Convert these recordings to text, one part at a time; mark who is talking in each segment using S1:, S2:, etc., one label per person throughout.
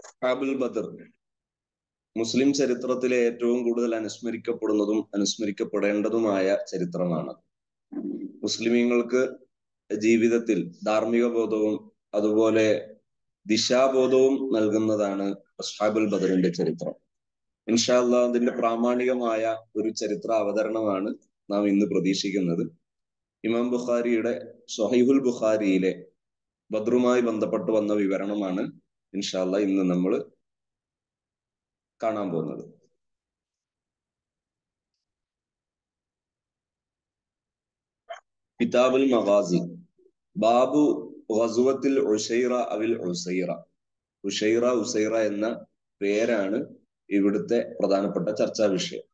S1: അസ്ഹാബുൽ ബദർ മുസ്ലിം ചരിത്രത്തിലെ ഏറ്റവും കൂടുതൽ അനുസ്മരിക്കപ്പെടുന്നതും അനുസ്മരിക്കപ്പെടേണ്ടതുമായ ചരിത്രമാണ്. മുസ്ലിമീങ്ങൾക്ക് ജീവിതത്തിൽ ധാർമ്മിക ബോധവും അതുപോലെ ദിശാബോധവും നൽകുന്നതാണ് അസ്ഹാബുൽ ബദറിന്റെ ചരിത്രം. ഇൻഷാ അല്ലാഹ് അതിന്റെ പ്രാമാണികമായ ഒരു ചരിത്ര അവതരണമാണ് നാം ഇന്ന് പ്രതീക്ഷിക്കുന്നത്. ഇമാം ബുഖാരിയുടെ സ്വഹീഹുൽ ബുഖാരിയിലെ ബദ്റുമായി ബന്ധപ്പെട്ട് വന്ന വിവരണമാണ് ഇൻഷാ അല്ലാഹ് ഇന്ന് നമ്മൾ കാണാൻ പോകുന്നത്. കിതാബുൽ മഗാസി ബാബു ഗസ്വത്തിൽ ഉസൈറ അവിൽ ഉസൈറ. ഉസൈറ എന്ന പേരാണ് ഇവിടുത്തെ പ്രധാനപ്പെട്ട ചർച്ചാ വിഷയം.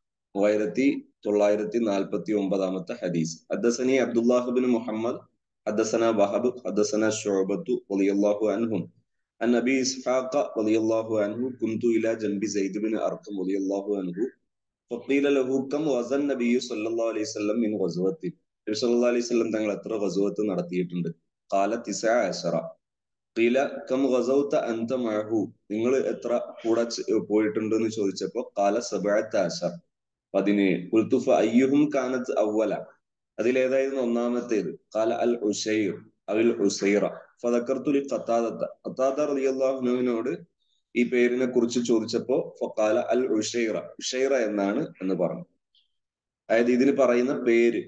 S1: 1949 ഹദീസ്. ഹദ്ദസനി അബ്ദുല്ലാഹ് ബിൻ മുഹമ്മദ് ഹദ്ദസന വഹബ് ഹദ്ദസന ശുഅബത്തു റളിയല്ലാഹു അൻഹും അൻ അബി ഇസ്ഹാഖ റളിയല്ലാഹു അൻഹു കുന്തു ഇലാ ജൻബി സയ്യിദ് ബിൻ അർഖം റളിയല്ലാഹു അൻഹു ഫഖീല ലഹു കം വസൻ നബി സല്ലല്ലാഹു അലൈഹി വസല്ലം മിൻ ഗസ്വത്തി. നബി സല്ലല്ലാഹു അലൈഹി വസല്ലം തങ്ങൾ എത്ര ഗസ്വത്ത് നടത്തിയിട്ടുണ്ട്? ഖാല 19. ഖീല കം ഗസൗത അൻത മഅഹു. നിങ്ങൾ എത്ര കൂടെ പോയിട്ടുണ്ട് എന്ന് ചോദിച്ചപ്പോൾ ഖാല 17. 17. ഖുൽതു ഫഅയ്യുഹും കാനത് അവ്വല. അതിലേതായിരുന്നു ഒന്നാമത്തേത്? ഖാല അൽ ഉസൈർ അവിൽ ഉസൈറ. ഫദക്കർതു ലി ഖത്താദ റളിയല്ലാഹു അൻഹുവിനോട് ഈ പേരിനെ കുറിച്ച് ചോദിച്ചപ്പോ ഫഖാല അൽ ഉഷൈറ എന്നാണ് എന്ന് പറഞ്ഞു. അതായത് ഇതിന് പറയുന്ന പേര്.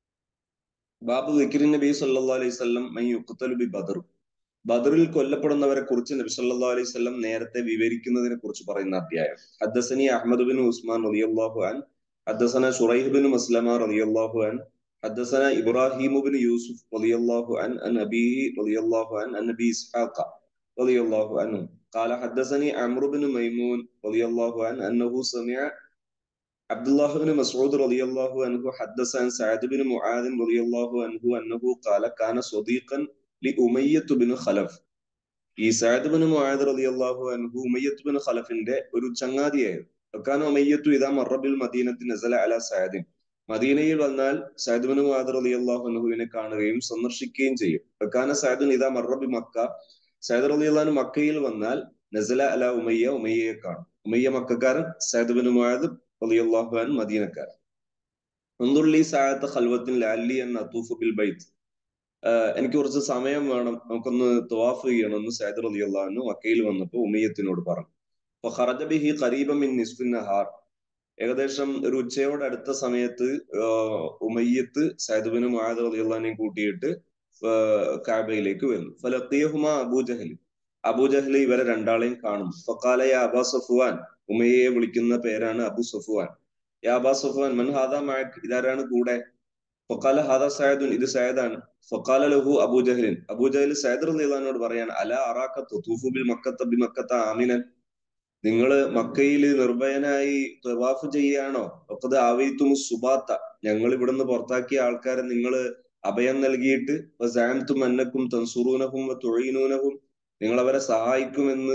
S1: ബാബു ദിക്രി നബി സല്ലല്ലാഹു അലൈഹി വസല്ലം മൻ യുഖ്തലു ബി ബദർ. ബദറിൽ കൊല്ലപ്പെടുന്നവരെ കുറിച്ച് നബി സല്ലല്ലാഹു അലൈഹി വസല്ലം നേരത്തെ വിവരിക്കുന്നതിനെ കുറിച്ച് പറയുന്ന അധ്യായം. ഹദ്ദസനി അഹ്മദ് ബിൻ ഉസ്മാൻ റളിയല്ലാഹു അൻ ഹദ്ദസന ശുറൈഹ് ബിൻ മസ്ലമ റളിയല്ലാഹു അൻ ഹദ്ദസന ഇബ്രാഹിം ബിൻ യൂസുഫ് റളിയല്ലാഹു അൻ അൻ അബീഹി റളിയല്ലാഹു അൻ അൻ നബി ഇസ്ഹാഖ റളിയല്ലാഹു അൻഹു قال حدثني عمرو بن ميمون رضي الله عنه أنه سمع عبد الله بن مسعود رضي الله عنه حدث عن سعد بن معاذ رضي الله عنه أنه قال كان صديقا لأمية بن خلف. ഈ സഅദ് ബിൻ മുആദ് റളിയല്ലാഹു അൻഹു ഉമയ്യത്ത് ബിൻ ഖലഫിന്റെ ഒരു ചങ്ങാതിയായിരുന്നു. വകാന ഉമയ്യത്തു ഇദാ മറ ബിൽ മദീനത്തി നസല അലാ സഅദ്. മദീനയിൽ വന്നാൽ സഅദ് ബിൻ മുആദ് റളിയല്ലാഹു അൻഹുവിനെ കാണുകയും സന്ദർശിക്കുകയും ചെയ്യും. വകാന സഅദ് ഇദാ മറ ബി മക്ക. സഅദ് റളിയല്ലാഹു അൻഹു മക്കയിൽ വന്നാൽ നസല അലാ ഉമയ്യയെ കാണും. ഉമയ്യ മക്കക്കാരൻ, സഅദ് ബിൻ മുആദ് റളിയല്ലാഹു അൻഹു മദീനക്കാരൻ. അൻദുർ ലി സഅത ഖൽവത്തിൻ ലഅല്ലി അൻ അതൂഫു ബിൽ ബൈത്ത്. എനിക്ക് കുറച്ച് സമയം വേണം, നമുക്കൊന്ന് തവാഫ് ചെയ്യണം എന്ന് സഅദ് റളിയല്ലാഹു അൻഹു മക്കയിൽ വന്നപ്പോൾ ഉമയ്യത്തിനോട് പറഞ്ഞു. ഫഖറജ ബിഹി ഖരീബൻ മിൻ നിസ്ഫിൻ നഹാർ. ഏകദേശം ഒരു ഉച്ചയോട് അടുത്ത സമയത്ത് ഉമയ്യത്ത് സഅദ് ബിൻ മുആദ് റളിയല്ലാഹു അൻഹു കൂട്ടിയിട്ട് കഅബയിലേക്ക് വരുന്നു. ഫലഖിയഹുമാ അബൂജഹൽ ഇവരെ രണ്ടാളെയും കാണും. ഫഖാല യാ അബാ സഫ്വാൻ. ഉമയ്യയെ വിളിക്കുന്ന പേരാണ് അബു സഫ്വാൻ. യാ അബാ സഫ്വാൻ മൻ ഹാദാ മഅക്. ഇതാരാണ് കൂടെ? ഫഖാല ഹാദാ സഅദുൻ. ഇത് സഅദാണ്. ഫഖാല ലഹു അബൂജഹൽ. അബൂജഹൽ സഅദ് റളിയല്ലാഹു അൻഹുവോട് പറയാണ് അലാ അറാക തതൂഫു ബിൽ മക്കത്ത ആമിനൻ. നിങ്ങൾ മക്കയിൽ നിർഭയനായി തവാഫ് ചെയ്യാണോ? ഫഖദ് ആവൈതുമുസ് സുബാത്ത. ഞങ്ങൾ ഇവിടുന്ന് പുറത്താക്കിയ ആൾക്കാരെ നിങ്ങൾ അഭയം നൽകിയിട്ട് വസഅംതും അന്നകും തൻസുറൂനഹും വതുഈനൂനഹും, നിങ്ങൾ അവരെ സഹായിക്കുമെന്ന്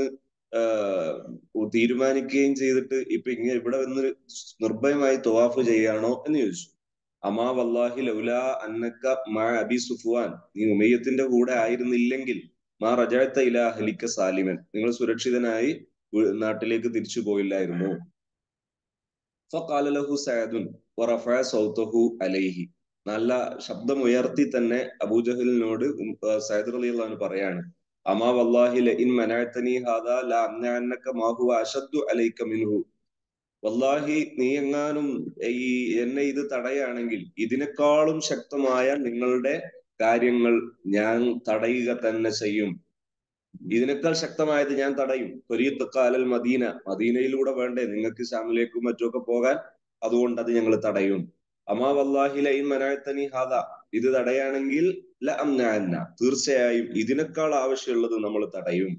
S1: തീരുമാനിക്കുകയും ചെയ്തിട്ട് ഇപ്പൊ ഇങ്ങനെ ഇവിടെ വന്ന് നിർഭയമായി തവാഫ് ചെയ്യാണോ എന്ന് ചോദിച്ചു. അമാ വല്ലാഹി ലൗലാ അന്നക മഅ അബി സുഫ്വാൻ. നീ ഉമയ്യത്തിന്റെ കൂടെ ആയിരുന്നില്ലെങ്കിൽ മാ റജഅത ഇലാ അഹ്ലിക സാലിമൻ. നിങ്ങൾ സുരക്ഷിതനായി നാട്ടിലേക്ക് തിരിച്ചു പോയില്ലായിരുന്നു. ഫഖാല ലഹു സഅദുൻ വറഫഅ സൗതഹു അലൈഹി. നല്ല ശബ്ദം ഉയർത്തി തന്നെ അബൂജഹലിനോട് സഅദ് റളിയല്ലാഹു അൻഹു പറയാണ്, അമാ വല്ലാഹി ലഇൻ മനഅതനി ഹാദാ ലാ അംനഅന്നക മാ ഹുവ അശദ്ദു അലൈക മിൻഹു. വല്ലാഹി നീ എങ്ങാനും ഈ എന്നെ ഇത് തടയുകയാണെങ്കിൽ ഇതിനേക്കാളും ശക്തമായ നിങ്ങളുടെ കാര്യങ്ങൾ ഞാൻ തടയുക തന്നെ ചെയ്യും. ഇതിനേക്കാൾ ശക്തമായത് ഞാൻ തടയും. ത്വരീഖൽ മദീന. മദീനയിലൂടെ വേണ്ടേ നിങ്ങൾക്ക് ശാമിലേക്കും മറ്റുമൊക്കെ പോകാൻ? അതുകൊണ്ട് അത് ഞങ്ങൾ തടയും. അമാ വല്ലാഹി ലഇൻ മനഅതനി ഹാദാ. ഇത് തടയാണെങ്കിൽ ല അംനഅന്ന. തീർച്ചയായും ഇതിനേക്കാൾ ആവശ്യമുള്ളത് നമ്മൾ തടയും.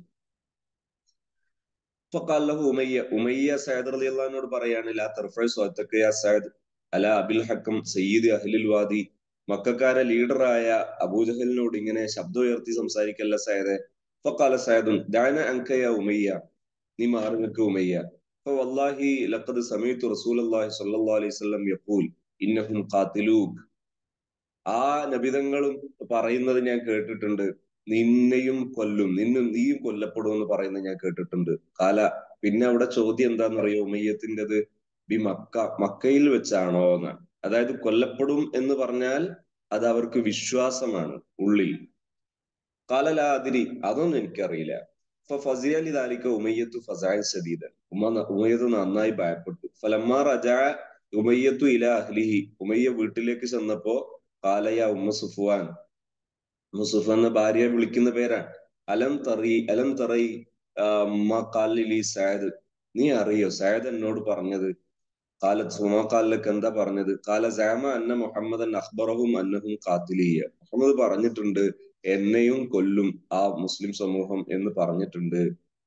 S1: ഫഖാല ലഹു ഉമയ്യ സഅദ് റളിയല്ലാഹു അൻഹുവോട് പറയാണ് ലാ തർഫഉ സ്വതക യാ സഅദ് അലാ അബിൽ ഹക്കം സയ്യിദ് അഹ്ലിൽ വാദി. മക്കക്കാരെ ലീഡറായ അബൂജഹലിനോട് ഇങ്ങനെ ശബ്ദം ഉയർത്തി സംസാരിക്കല്ല സഅദേ. ഫഖാല സഅദുൻ ദഅന അൻക യാ ഉമയ്യ. നീ മാറി നിൽക്ക് ഉമയ്യ. ഫവല്ലാഹി ലഖദ് സമീഅതു റസൂലല്ലാഹി സ്വല്ലല്ലാഹു അലൈഹി വസല്ലം യഖൂൽ ഇന്നഹും ഖാതിലൂക്. ആ നബിതങ്ങളും പറയുന്നത് ഞാൻ കേട്ടിട്ടുണ്ട്, നിന്നെയും കൊല്ലും, നീയും കൊല്ലപ്പെടും എന്ന് പറയുന്നത് ഞാൻ കേട്ടിട്ടുണ്ട്. കാല പിന്നെ അവിടെ ചോദ്യം എന്താണെന്നറിയോ ഉമയ്യത്തിൻ്റെത്? മക്കയിൽ വെച്ചാണോ എന്നാണ്. അതായത് കൊല്ലപ്പെടും എന്ന് പറഞ്ഞാൽ അത് അവർക്ക് വിശ്വാസമാണ് ഉള്ളിൽ. കാലലാതിരി അതൊന്നും എനിക്കറിയില്ല. ഇപ്പൊ ഫസിയലി ദാലിക്ക ഉമയ്യത്തു ഫസാൻ ശദീദൻ, ഉമയ്യത്ത് നന്നായി ഭയപ്പെട്ടു. ഫലമ്മാ റജഅ ഉമയ്യത്തു ഇല അഹ്ലിഹി, ഉമയ്യ വീട്ടിലേക്ക് ചെന്നപ്പോ കാലയ ഉമ്മ സുഫ്വാൻ, മുസുഫ് എന്ന ഭാര്യയെ വിളിക്കുന്ന പേരാണ്. അലം തറൈ കാലിലി സയദ്, നീ അറിയോ സയദ് എന്നോട് പറഞ്ഞത്? കാലത്ത് സുമാ കാലിലൊക്കെ എന്താ പറഞ്ഞത്? കാല സാമ അന്ന മുഹമ്മദൻ അഖ്ബറഹും അന്നഹും ഖാത്തിലിയ, മുഹമ്മദ് പറഞ്ഞിട്ടുണ്ട് എന്നെയും കൊല്ലും ആ മുസ്ലിം സമൂഹം എന്ന് പറഞ്ഞിട്ടുണ്ട്.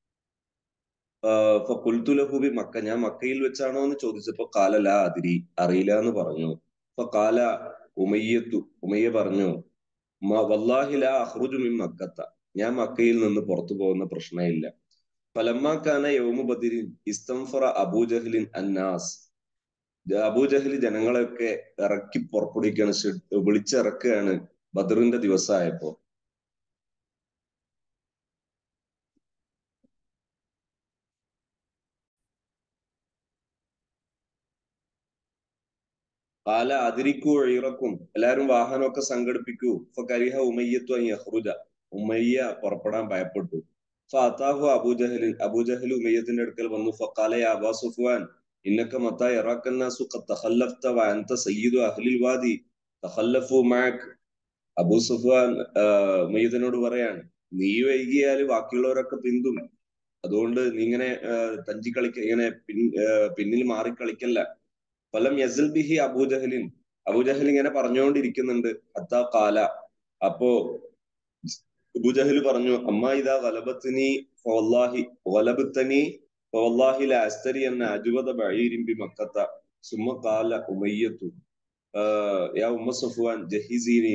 S1: കുൽത്തുലഹുബി മക്ക, ഞാൻ മക്കയിൽ വെച്ചാണോ എന്ന് ചോദിച്ചപ്പോ കാല ലാ അതിരി, അറിയില്ല എന്ന് പറഞ്ഞു. അപ്പൊ കാല ഉമയ്യ പറഞ്ഞു വല്ലാഹി ലാ അഖ്റുജു മിൻ മക്കത്ത, ഞാൻ മക്കയിൽ നിന്ന് പുറത്തു പോകുന്ന പ്രശ്നമില്ല. ഫലമ്മാക്കാന യൗമു ബദരിൻ ഇസ്തംഫറ അബൂജഹ്ലിൻ അന്നാസ്, അബൂജഹൽ ജനങ്ങളെയൊക്കെ ഇറക്കി പുറപ്പെടുവിക്കുകയാണ്, വിളിച്ചിറക്കുകയാണ് ബദറിന്റെ ദിവസമായപ്പോ. കാല അതിരിക്കൂ ഇറക്കും, എല്ലാരും വാഹനമൊക്കെ സംഘടിപ്പിക്കൂ. ഇപ്പൊ കരിഹ ഉമയ്യത്തു അൻ യഖ്റുജ, ഉമയ്യ പുറപ്പെടാൻ ഭയപ്പെട്ടു. ഫഅതാഹു അബൂജഹൽ, അബൂജഹൽ ഉമയ്യത്തിന്റെ അടുക്കൽ വന്നു. ഫഖാല യാ അബാ സുഫ്വാൻ ഇന്നക മത്താ യറാക്കന്നാസു ഖദ് തഖല്ലഫ്ത വഅൻത സയ്യിദു അഹ്ലിൽ വാദി തഖല്ലഫു മഅക്. അബൂ സുഫ്വാൻ ഉമയ്യദിനോട് പറയാണ്, നീ വൈകിയാൽ ബാക്കിയുള്ളവരൊക്കെ പിന്തും, അതുകൊണ്ട് നീ ഇങ്ങനെ തഞ്ചി കളിക്ക, ഇങ്ങനെ പിന്നിൽ മാറി കളിക്കല്ല. ഫലം യസിൽ ബിഹി അബൂജഹലിൻ, അബൂജഹൽ ഇങ്ങനെ പറഞ്ഞുകൊണ്ടിരിക്കുന്നുണ്ട്. ഹത്താ കാല, അപ്പോ അബൂജഹൽ പറഞ്ഞു അമ്മാ ഇദാ ഗലബത്നി ഫവല്ലാഹി ഗലബതനി ഫവല്ലാഹി ലാ അസ്തരി അന്ന അജ്വദ ബഈരിൻ ബിമക്കത്ത സുമ്മ ഖാല ഉമയ്യത്തു യാ ഉമ്മ സഫ്വാൻ ജഹിസീനി,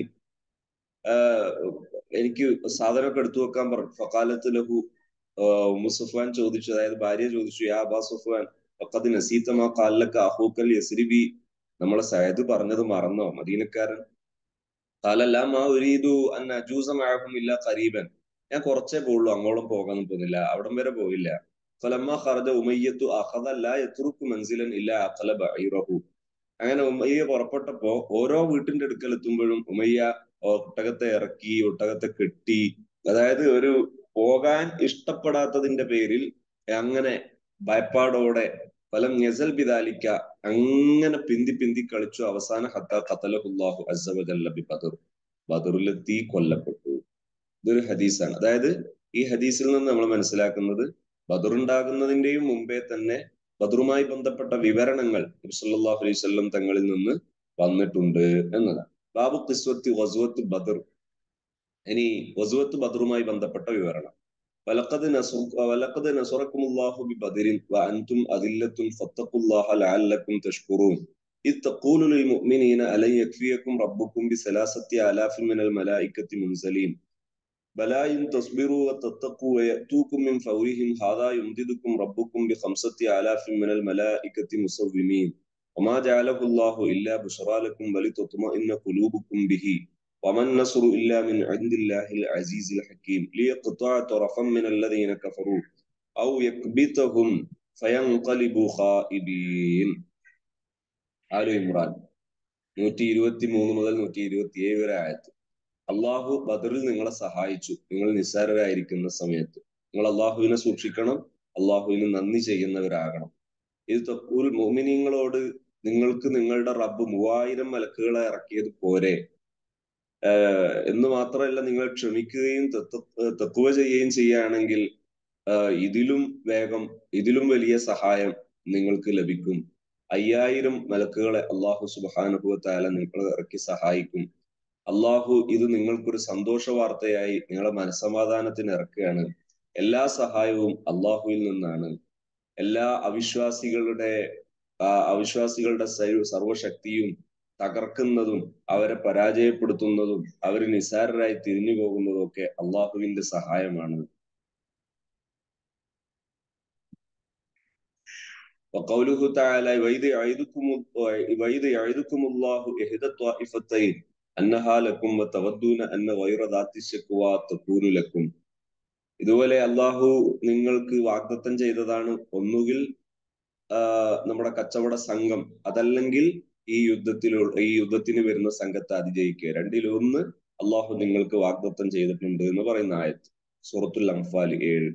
S1: എനിക്ക് സാധനമൊക്കെ എടുത്തു വെക്കാൻ പറഞ്ഞു. ഫഖാലത്ത് ലഹു, ഉമ്മു സഫ്വാൻ ചോദിച്ചു, അതായത് ഭാര്യ ചോദിച്ചു, യാ അബാ സഫ്വാൻ ഫഖദ് നസീത മാ ഖാല ലക അഖൂക്കൽ യസ്രിബി, നമ്മളെ സയദ് പറഞ്ഞത് മറന്നോ മദീനക്കാരൻ? ഖാല ലാ മാ ഉരീദു അൻ അജൂസ മഅഹും ഇല്ലാ ഖരീബൻ, ഞാൻ കുറച്ചേ പോകുള്ളൂ, അങ്ങോളം പോകാൻ പോകുന്നില്ല, അവിടം വരെ പോയില്ല. ഫലമ്മ ഖറജ ഉമയ്യത്തു അഖദ ലാ യത്റുകു മൻസിലൻ ഇല്ലാ അഖല ബഈറഹു, അങ്ങനെ ഉമയ്യ പുറപ്പെട്ടപ്പോ ഓരോ വീട്ടിന്റെ അടുക്കൽ എത്തുമ്പോഴും ഉമയ്യ ഒട്ടകത്തെ ഇറക്കി, ഒട്ടകത്തെ കെട്ടി, അതായത് ഒരു പോകാൻ ഇഷ്ടപ്പെടാത്തതിന്റെ പേരിൽ അങ്ങനെ ഭയപ്പാടോടെ ഫലം യസൽ ബിദാലിക്ക, അങ്ങനെ പിന്തി പിന്തി കളിച്ചു. അവസാന ഹത്ത ഖതലഹുല്ലാഹു അസ്സ വജല്ല ബി ബദർ, ബദറിലെത്തി കൊല്ലപ്പെട്ടു. ഇതൊരു ഹദീസാണ്. അതായത് ഈ ഹദീസിൽ നിന്ന് നമ്മൾ മനസ്സിലാക്കുന്നത് ബദറുണ്ടാകുന്നതിന്റെയും മുമ്പേ തന്നെ ബദറുമായി ബന്ധപ്പെട്ട വിവരണങ്ങൾ നബി സല്ലല്ലാഹു അലൈഹി വസല്ലം തങ്ങളിൽ നിന്ന് വന്നിട്ടുണ്ട് എന്നതാണ്. ബാബു ഖിസ്വത്തി ഗസ്വത്ത് ബദർ, ഇനി ഗസ്വത്ത് ബദറുമായി ബന്ധപ്പെട്ട വിവരണം. വലഖദ് നസറക്കുമുല്ലാഹു ബിബദരിൻ വഅൻതും അദില്ലത്തുൻ ഫത്തഖുല്ലാഹ ലഅല്ലക്കും തഷ്കുറൂൻ ഇദ് തഖൂലു ലിൽമുഅ്മിനീന അലൻ യക്ഫിയക്കും റബ്ബുക്കും ബിസലാസത്തി ആലാഫിൻ മിനൽ മലായികത്തി മുൻസലീൻ ബലാ ഇൻ തസ്ബിറു വതത്തഖു വയഅതൂകും മിൻ ഫൗരിഹിം ഹാദാ യുംദിദുക്കും റബ്ബുക്കും ബിഖംസത്തി ആലാഫിൻ മിനൽ മലായികത്തി മുസവ്വിമീൻ വമാ ജഅലഹുല്ലാഹു ഇല്ലാ ബുശ്റാ ലക്കും വലിതത്മഇന്ന ഖുലൂബുക്കും ബിഹി വമൻ നസ്റു ഇല്ലാ മിൻ ഇൻദില്ലാഹിൽ അസീസിൽ ഹക്കീം ലിയഖ്തഅ തറഫൻ മിനല്ലദീന കഫറൂ ഔ യക്ബിതഹും ഫയൻഖലിബു ഖായിബീൻ. ആലു ഇമ്രാൻ 123 മുതൽ 127 വരെ ആയത്ത്. അള്ളാഹു ബദറിൽ നിങ്ങളെ സഹായിച്ചു, നിങ്ങൾ നിസ്സാരരായിരിക്കുന്ന സമയത്ത്. നിങ്ങൾ അള്ളാഹുവിനെ സൂക്ഷിക്കണം, അള്ളാഹുവിന് നന്ദി ചെയ്യുന്നവരാകണം. ഇത് തഖൂൽ മുഅ്മിനീങ്ങളോട് നിങ്ങൾക്ക് നിങ്ങളുടെ റബ്ബ് 3000 മലക്കുകളെ ഇറക്കിയത് പോരെ എന്ന് മാത്രമല്ല, നിങ്ങൾ ക്ഷമിക്കുകയും തഖ്വ ചെയ്യുകയും ചെയ്യുകയാണെങ്കിൽ ഇതിലും വേഗം, ഇതിലും വലിയ സഹായം നിങ്ങൾക്ക് ലഭിക്കും. 5000 മലക്കുകളെ അള്ളാഹു സുബ്ഹാനഹു വ തആല നിങ്ങളെ ഇറക്കി സഹായിക്കും. അള്ളാഹു ഇത് നിങ്ങൾക്കൊരു സന്തോഷ വാർത്തയായി നിങ്ങളെ മനസ്സമാധാനത്തിന് ഇറക്കുകയാണ്. എല്ലാ സഹായവും അള്ളാഹുവിൽ നിന്നാണ്. എല്ലാ അവിശ്വാസികളുടെ സർവശക്തിയും തകർക്കുന്നതും അവരെ പരാജയപ്പെടുത്തുന്നതും അവർ നിസ്സാരരായി തിരിഞ്ഞു പോകുന്നതും ഒക്കെ അള്ളാഹുവിന്റെ സഹായമാണ്. وقوله تعالى وإذ يعدكم الله إحدى الطائفتين അന്നഹാ ലക്കും വതവദ്ദൂന അന്ന ഗൈറ ദാത്തി ശക്വാ തകൂനു ലക്കും. ഇതുപോലെ അള്ളാഹു നിങ്ങൾക്ക് വാഗ്ദത്തം ചെയ്തതാണ്, ഒന്നുകിൽ നമ്മുടെ കച്ചവട സംഘം, അതല്ലെങ്കിൽ ഈ യുദ്ധത്തിന് വരുന്ന സംഘത്തെ അതിജയിക്കുക. രണ്ടിലൊന്ന് അള്ളാഹു നിങ്ങൾക്ക് വാഗ്ദത്തം ചെയ്തിട്ടുണ്ട് എന്ന് പറയുന്ന ആയത്ത് സൂറത്തുൽ അംഫാൽ 7.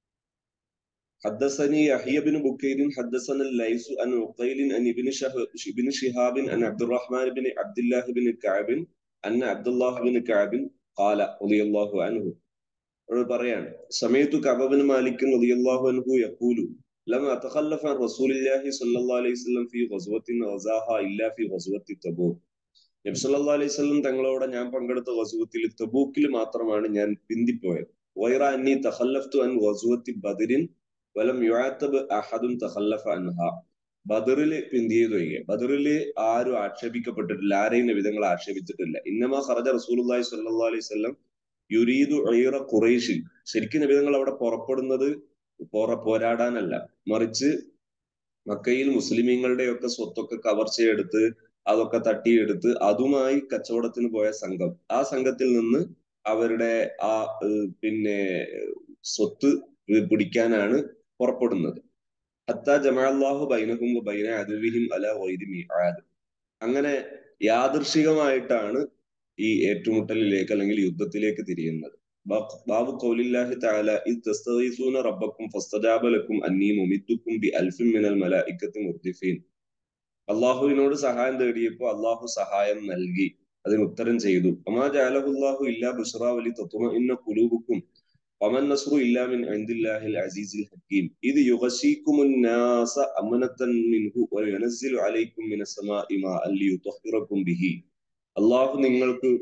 S1: حدثني يحيى بن بكير حدثنا الليث عن عقيل عن ابن شهاب عن عبد الرحمن بن عبد الله بن كعب أن عبد الله بن كعب قال رضي الله عنه പറയാണ്, സമയത്തു കഅബ ബിൻ മാലിക് റളിയല്ലാഹു അൻഹു യഖൂലു ലം അതഖല്ലഫ അൻ റസൂലില്ലാഹി സ്വല്ലല്ലാഹു അലൈഹി വസല്ലം ഫീ ഗസ്വത്തിൻ ഗസാഹാ ഇല്ലാ ഫീ ഗസ്വത്തി തബൂക്ക്. നബി സല്ലല്ലാഹു അലൈഹി വസല്ലം തങ്ങളോട് ഞാൻ പങ്കെടുത്ത ഗസ്വത്തിൽ തബൂക്കിൽ മാത്രമാണ് ഞാൻ പിന്തിപ്പോയത്. വൈറ അന്നി തഖല്ലഫ്തു അൻ ഗസ്വത്തി ബദരിൻ വലം യുഅതബ് അഹദുൻ തഖല്ലഫ അൻഹാ. ബദറിൽ പിന്തിയതൊഴികെ ബദറിൽ ആരും ആക്ഷേപിക്കപ്പെട്ടിട്ടില്ല, ആരെയും നബിതങ്ങൾ ആക്ഷേപിച്ചിട്ടില്ല. ഇന്നമാ ഖറജ റസൂലുള്ളാഹി സ്വല്ലല്ലാഹു അലൈഹി വസല്ലം യുരീദു ഐറ ഖുറൈശിൻ. ശരിക്കും നബിതങ്ങൾ അവിടെ പുറപ്പെടുന്നത് പോരാടാനല്ല, മറിച്ച് മക്കയിൽ മുസ്ലിമീങ്ങളുടെ ഒക്കെ സ്വത്തൊക്കെ കവർച്ചയെടുത്ത് അതൊക്കെ തട്ടിയെടുത്ത് അതുമായി കച്ചവടത്തിന് പോയ സംഘം, ആ സംഘത്തിൽ നിന്ന് അവരുടെ ആ പിന്നെ സ്വത്ത് പിടിക്കാനാണ് പുറപ്പെടുന്നത്. ഹത്താ ജമഅല്ലാഹു ബൈനഹും വബൈന അദുവിഹിം അലാ ഗൈരി മീആദ്. അങ്ങനെ യാദൃശികമായിട്ടാണ് ഈ ഏറ്റുമുട്ടലിലേക്ക് അല്ലെങ്കിൽ യുദ്ധത്തിലേക്ക് തിരിയുന്നത്. ബാബു ഖൗലില്ലാഹി തആല ഇദ് തസ്തഗീസൂന റബ്ബക്കും ഫസ്തജാബ ലക്കും അന്നീ മുമിദ്ദുക്കും ബിഅൽഫിൻ മിനൽ മലായികത്തി മുർദിഫീൻ. അള്ളാഹുവിനോട് സഹായം തേടിയപ്പോൾ അള്ളാഹു സഹായം നൽകി, അതിന് ഉത്തരം ചെയ്തു. വമാ ജഅലഹുല്ലാഹു ഇല്ലാ ബുശ്റാ വലിതത്മഇന്ന ഖുലൂബുക്കും വമൻ നസ്റു ഇല്ലാ മിൻ ഇൻദില്ലാഹിൽ അസീസിൽ ഹകീം ഇദ് യുഗശീകുമുൻ നാസ അമനതൻ മിൻഹു വയനസ്സിലു അലൈക്കും മിനസ് സമാഇ മാഅൻ ലിയുത്ഹിറക്കും ബിഹി. അള്ളാഹു നിങ്ങൾക്ക്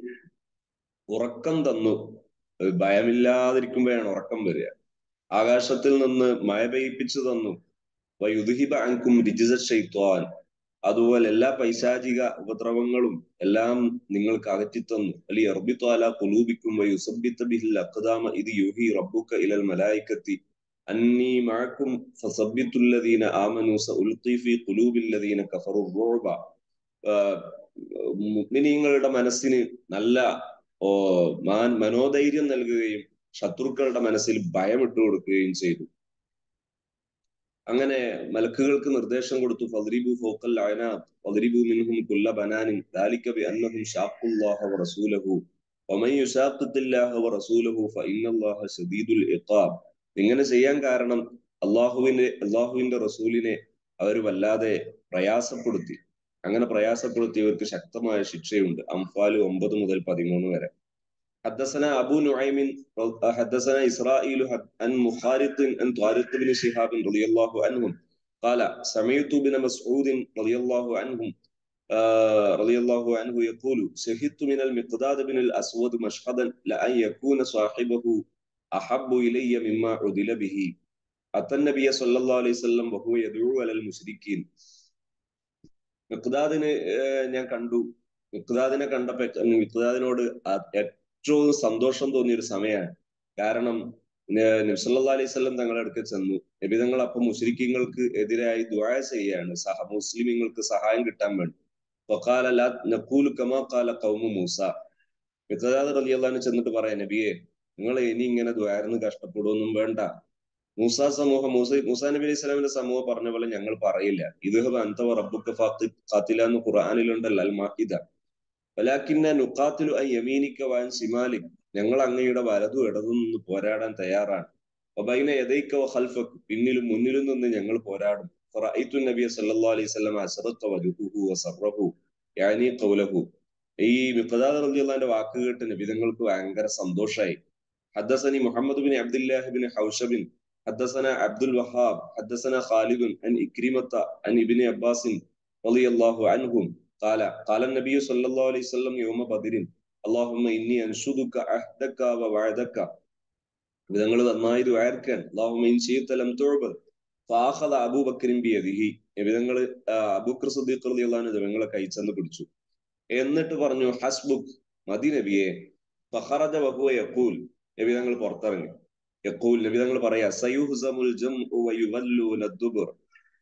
S1: ഉറക്കം തന്നു. ഭയമില്ലാതിരിക്കുമ്പോഴാണ് ഉറക്കം വരിക. ആകാശത്തിൽ നിന്ന് മഴ പെയ്യിപ്പിച്ചു തന്നു. വയുദ്ഹിബ അൻകും റിജ്സ ശൈത്വാൻ. അതുപോലെ എല്ലാ പൈശാചിക ഉപദ്രവങ്ങളും എല്ലാം നിങ്ങൾക്ക് അകറ്റിത്തന്നു. അലി അർബിത്തു അലാ ഖുലൂബിക്കും വയുസബ്ബിത ബിഹിൽ അഖ്ദാമ ഇദ് യൂഹി റബ്ബുക ഇലൽ മലായികത്തി അന്നീ മഅക്കും ഫസബ്ബിത്തുല്ലദീന ആമനൂ സഉൽഖി ഫീ ഖുലൂബില്ലദീന കഫറു റുഅബ. മുഅ്മിനീങ്ങളുടെ മനസ്സിന് നല്ല മനോധൈര്യം നൽകുകയും ശത്രുക്കളുടെ മനസ്സിൽ ഭയം ഇട്ടു കൊടുക്കുകയും ചെയ്തു. അങ്ങനെ മലക്കുകൾക്ക് നിർദ്ദേശം കൊടുത്തു. ഫദ്രിബു ഫൗഖൽ അഅനാഖ് വദ്രിബു മിൻഹും കുല്ല ബനാനിൻ ദാലിക ബിഅന്നഹും ഷാഖുല്ലാഹ വറസൂലഹു വമൻ യുശാഖിഖില്ലാഹ വറസൂലഹു ഫഇന്നല്ലാഹ ശദീദുൽ ഇഖാബ്. ഇങ്ങനെ ചെയ്യാൻ കാരണം അള്ളാഹുവിന്റെ റസൂലിനെ അവർ വല്ലാതെ പ്രയാസപ്പെടുത്തി. അങ്ങനെ പ്രയാസപ്പെടുത്തിയവർക്ക് ശക്തമായ ശിക്ഷയുണ്ട്. അംഫാൽ 9 മുതൽ 13 വരെ. حدثنا أبو نعيم حدثنا إسرائيل عن مخارق عن طارق بن شهاب رضي الله عنهم قال سمعت بن مسعود رضي الله عنه يقول شهدت من المقداد بن الأسود مشهدا لأن يكون صاحبه أحب إلي مما عدل به أتى النبي صلى الله عليه وسلم وهو يدعو على المشركين. മിഖ്ദാദിനെ ഞാൻ കണ്ടു. മിഖ്ദാദിനെ കണ്ടപ്പോ മിഖ്ദാദിനോട് ഏറ്റവും സന്തോഷം തോന്നിയ ഒരു സമയമാണ്. കാരണം നബി സല്ലല്ലാഹു അലൈഹി വസല്ലം തങ്ങളുടെ അടുക്കൽ ചെന്നു. നബി തങ്ങൾ അപ്പൊ മുശ്രിക്കീങ്ങൾക്ക് എതിരായി ദുആ ചെയ്യാണ്, മുസ്ലിമീങ്ങൾക്ക് സഹായം കിട്ടാൻ വേണ്ടി. വഖാല ലാ നഖൂലു കമാ ഖാല ഖൗമു മൂസ. മിഖ്ദാദ് റളിയല്ലാഹു അൻഹു ചെന്നിട്ട് പറയാം, നബിയെ നിങ്ങൾ ഇനി ഇങ്ങനെ ദുആർന്ന് കഷ്ടപ്പെടുവൊന്നും വേണ്ട. മൂസാ നബി അലൈഹി സ്വലാമിന്റെ സമൂഹം പറഞ്ഞ പോലെ ഞങ്ങൾ പറയില്ല. ഇദ്ഹബ അൻത വറബ്ബുക ഖാതില എന്ന് ഖുർആനിലുണ്ടല്ലോ, അൽ മാഇദ. വലാകിന്ന നുഖാതിലു അൻ യമീനിക വഅൻ ശിമാലിക്. ഞങ്ങൾ അങ്ങയുടെ വലതും ഇടതും നിന്ന് പോരാടാൻ തയ്യാറാണ്. വബൈന യദൈക വഖൽഫക. പിന്നിലും മുന്നിലും നിന്ന് ഞങ്ങൾ പോരാടും. ഫറഅയ്തു നബിയ സല്ലല്ലാഹു അലൈഹി വസല്ലം അസ്റഖ വജ്ഹുഹു വസറഹു യാനി ഖൗലഹു. ഈ മിഖ്ദാദ് റളിയല്ലാഹു അൻഹുവിന്റെ വാക്ക് കേട്ട് നബി തങ്ങൾക്ക് ഭയങ്കര സന്തോഷമായി. ഹദ്ദസനി മുഹമ്മദ് ബിൻ അബ്ദുല്ലാഹ് ബിൻ ഹൗശബിൻ حدثنا عبد الوهاب حدثنا خالد عن إكرمة عن ابن عباس رضي الله عنهم قال قال النبي صلى الله عليه وسلم يوم بدر اللهم إني أنشدك عهدك ووعدك. വിധങ്ങൾ നന്നായി ദുആർക്കാൻ. اللهم إن شئت لم تعبد فأخذ أبو بكر بيده. വിധങ്ങൾ അബൂബക്കർ സിദ്ദീഖ് റളിയല്ലാഹു അൻഹു വിധങ്ങളെ കൈച്ചെന്ന് പിടിച്ചു. എന്നിട്ട് പറഞ്ഞു, ഹസ്ബുക്, മദി നബിയെ. ഫഖറജ വഹുവ യഖൂൽ. നബി തങ്ങൾ പുറത്തിറങ്ങി. യഖൂൽ, നബി തങ്ങൾ പറയാ, സയുഹ്സമുൽ ജംഉ വയുവല്ലൂന ദുബുർ.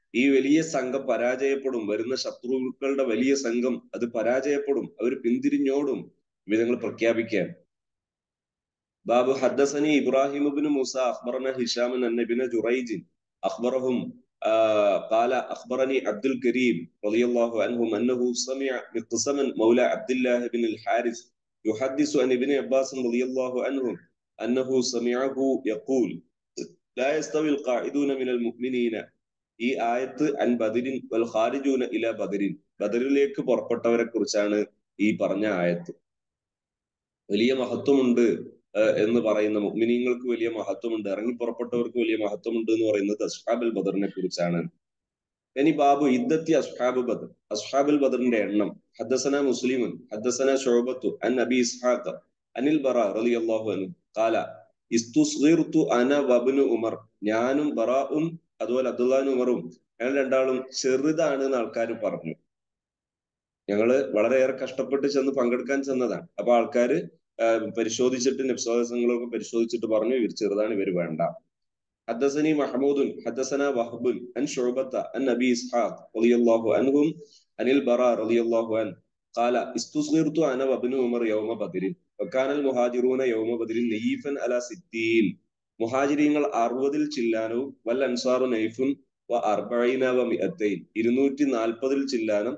S1: ഈ വലിയ സംഘം പരാജയപ്പെടും, വരുന്ന ശത്രുക്കളുടെ വലിയ സംഘം അത് പരാജയപ്പെടും, അവർ പിന്തിരിഞ്ഞോടും വിധങ്ങൾ പ്രഖ്യാപിക്കാൻ. ബാബു ഹദ്ദസനി ഇബ്രാഹിം ഇബ്നു മൂസ അഖ്ബറന ഹിഷാം അൻ ഇബ്നു ജുറൈജ് അഖ്ബറഹും قال أخبرني عبد الكريم رضي الله عنهم أنه سمع مقسما مولى عبد الله بن الحارث يحدث عن ابن عباس رضي الله عنهم أنه سمعه يقول لا يستوي القاعدون من المؤمنين. ഈ ആയത്ത് അൻ ബദരിൻ വൽ ഖാരിജൂന ഇല ബദരിൻ, ബദറിലേക്ക് പുറപ്പെട്ടവരെ കുറിച്ചാണ് ഈ പറഞ്ഞ ആയത്ത്. വലിയ മഹത്വമുണ്ട് എന്ന് പറയുന്ന മുഅ്മിനീങ്ങൾക്ക് വലിയ മഹത്വമുണ്ട്, ഇറങ്ങി പുറപ്പെട്ടവർക്ക് വലിയ മഹത്വമുണ്ട് എന്ന് പറയുന്നത് അസ്ഹാബുൽ ബദറിനെ കുറിച്ചാണ്. ഇനി ബാബു ഇദ്ദത്തി അസ്ഹാബ് ബദർ, അസ്ഹാബുൽ ബദറിന്റെ എണ്ണം. ഹദ്ദസന മുസ്ലിമുൻ ഹദ്ദസന ശുഅബത്തു അൻ അബി ഇസ്ഹാഖ് അനിൽ ബറ റളിയല്ലാഹു അൻഹു ഖാല ഇസ്തുസ്ഗിർതു അന വബ്നു ഉമർ, ഞാനും ബറാഉം അതുപോലെ അബ്ദുല്ലാഹിബ്നു ഉമറും ഞങ്ങൾ രണ്ടാളും ചെറുതാണ് എന്ന് ആൾക്കാർ പറഞ്ഞു. ഞങ്ങള് വളരെയേറെ കഷ്ടപ്പെട്ട് ചെന്ന് പങ്കെടുക്കാൻ ചെന്നതാണ്. അപ്പൊ ആൾക്കാര് പരിശോധിച്ചിട്ട് നബ്സങ്ങളൊക്കെ പരിശോധിച്ചിട്ട് പറഞ്ഞു ഇവർ ചെറുതാണ്, ഇവർ വേണ്ട. ഹദ്ദസനി മഹ്മൂദുൻ ഹദ്ദസന വഹ്ബുൻ അൻ ശുഅബത്ത അൻ അബി ഇസ്ഹാഖ് റളിയല്ലാഹു അൻഹും അനിൽ ബറ റളിയല്ലാഹു അൻ ഖാല ഇസ്തുസ്ഗിർതു അന വബ്നു ഉമർ യൗമ ബദരിൻ വകാനൽ മുഹാജിറൂന യൗമ ബദരിൻ നയീഫൻ അലാ സിത്തീൻ. മുഹാജിരീങ്ങൾ 60 ചില്ലാനവും വൽ അൻസാറു നൈഫുൻ വ അർബഈന വ മിഅത്തൈൻ, 240 ചില്ലാനം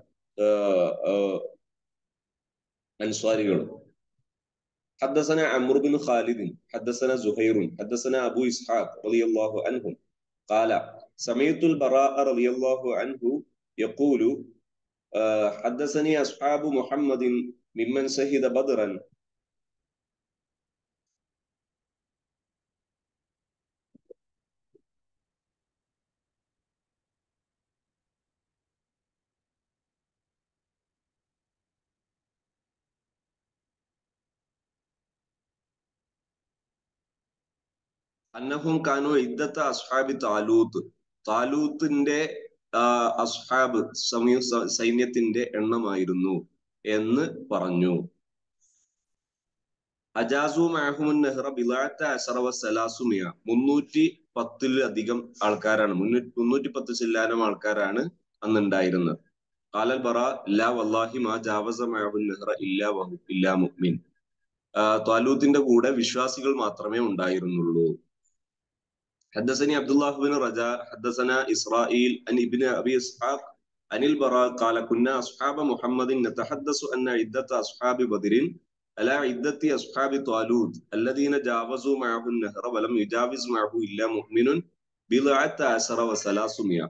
S1: അൻസ്വാരികളും. حدثنا عمرو بن خالد حدثنا زهير حدثنا أبو إسحاق رضي الله عنهم قال سمعت البراء رضي الله عنه يقول حدثني أصحاب محمد ممن شهد بدرا. അന്നഹും കാനു ഇദ്ദത്ത അസ്ഹാബി താലൂത്ത്, താലൂത്തിന്റെ അസ്ഹാബ് സൈന്യത്തിന്റെ എണ്ണമായിരുന്നു എന്ന് പറഞ്ഞു. അജാസു മഅഹുമുൻ നഹ്റ ബിളഅത അശറ വസലാസുമിയ, 310 ആൾക്കാരാണ്, 310 ചില്ലാനം ആൾക്കാരാണ് അന്നുണ്ടായിരുന്നത്. ഖാലൽ ബറ ലാ വല്ലാഹി മാ ജാവസ മഅഹുൻ നഹ്റ ഇല്ലാ മുഅ്മിൻ, താലൂത്തിന്റെ കൂടെ വിശ്വാസികൾ മാത്രമേ ഉണ്ടായിരുന്നുള്ളൂ. حدثني عبد الله بن رجاء حدثنا إسرائيل عن ابن أبي إسحاق عن البراء قال كنا أصحاب محمد نتحدث أن عدة أصحاب بدر على عدة أصحاب طالوت الذين جاوزوا معه النهر ولم يجاوز معه إلا مؤمن بضعة عشر وثلاثمائة.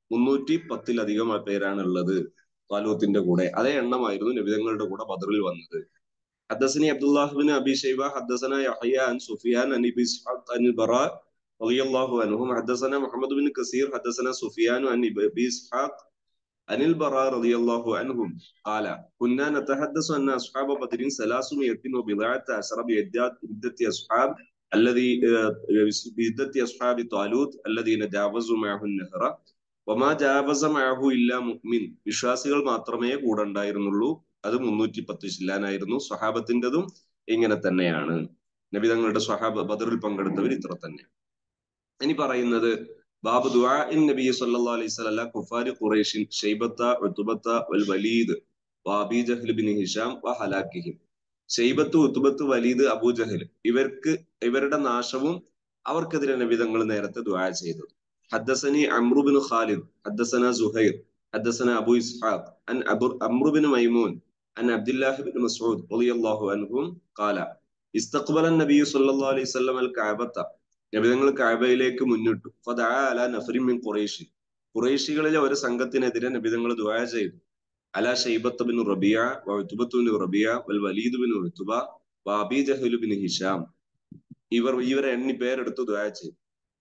S1: 310 പേരാണുള്ളത് താലൂത്തിന്റെ കൂടെ. അതേ എണ്ണമായിരുന്നു നബിതങ്ങളുടെ കൂടെ ബദറിൽ വന്നത്. حدثني عبد الله بن أبي شيبة حدثنا يحيى عن سفيان عن أبي إسحاق عن البراء رضي الله عنهم حدثنا محمد بن كثير حدثنا سفيان عن أبي إسحاق عن البراء رضي الله عنهم قال كنا نتحدث أن أصحاب بدر 310 بعدة أصحاب الذي بعدة أصحاب طالوت الذين جاوزوا معه النهر وما جاوز معه إلا مؤمن. വിശ്വാസികൾ മാത്രമേ കൂടെ ഉണ്ടായിരുന്നുള്ളൂ, അത് 310 ചില്ലാനായിരുന്നു. സ്വഹാബത്തിൻ്റെതും ഇങ്ങനെ തന്നെയാണ്. നബി തങ്ങളുടെ സ്വഹാബ ബദറിൽ പങ്കെടുത്തവർ ഇത്ര തന്നെ. ഇനി പറയുന്നത് ബാബു ദുആഇൻ നബി സല്ലല്ലാഹു അലൈഹി വസല്ലം കുഫാരി ഖുറൈശിൻ ശൈബത്ത ഉത്ബത്ത വൽ വലീദ് വ അബീ ജഹ്ൽ ബിൻ ഹിഷാം വ ഹലാക്കിഹിം. ശൈബത്ത് ഉത്ബത്ത് വലീദ് അബൂ ജഹൽ ഇവരുടെ നാശവും അവർക്കെതിരെ നബി തങ്ങൾ നേരത്തെ ദുആ ചെയ്തത്. ഹദ്ദസനി അംറു ബിൻ ഖാലിദ് ഹദ്ദസന സുഹൈർ ഹദ്ദസന അബൂ ഇസ്ഹാഖ് അൻ അംറു ബിൻ മൈമൂൻ അൻ അബ്ദുല്ലാഹി ബിൻ മസ്ഊദ് റളിയല്ലാഹു അൻഹു ഖാല ഇസ്തഖ്ബല നബി സല്ലല്ലാഹു അലൈഹി വസല്ലം അൽ കഅബത, നബിതങ്ങൾ കഅബയിലേക്ക് മുന്നിട്ടു. ഫദഅ അലാ നഫരിൻ മിൻ ഖുറൈശ്, ഖുറൈശികളിലെ ഒരു സംഘത്തിനെതിരെ നബിതങ്ങൾ ദുആ ചെയ്തു. അലാ ശൈബത്ത് ബിൻ റബിയ വ ഉത്ബത്ത് ബിൻ റബിയ വൽ വലീദ് ബിൻ ഉത്ബ വ അബീ ജഹൽ ബിൻ ഹിഷാം, ഇവരെ എണ്ണി പേരെടുത്ത് ദുആ ചെയ്തു.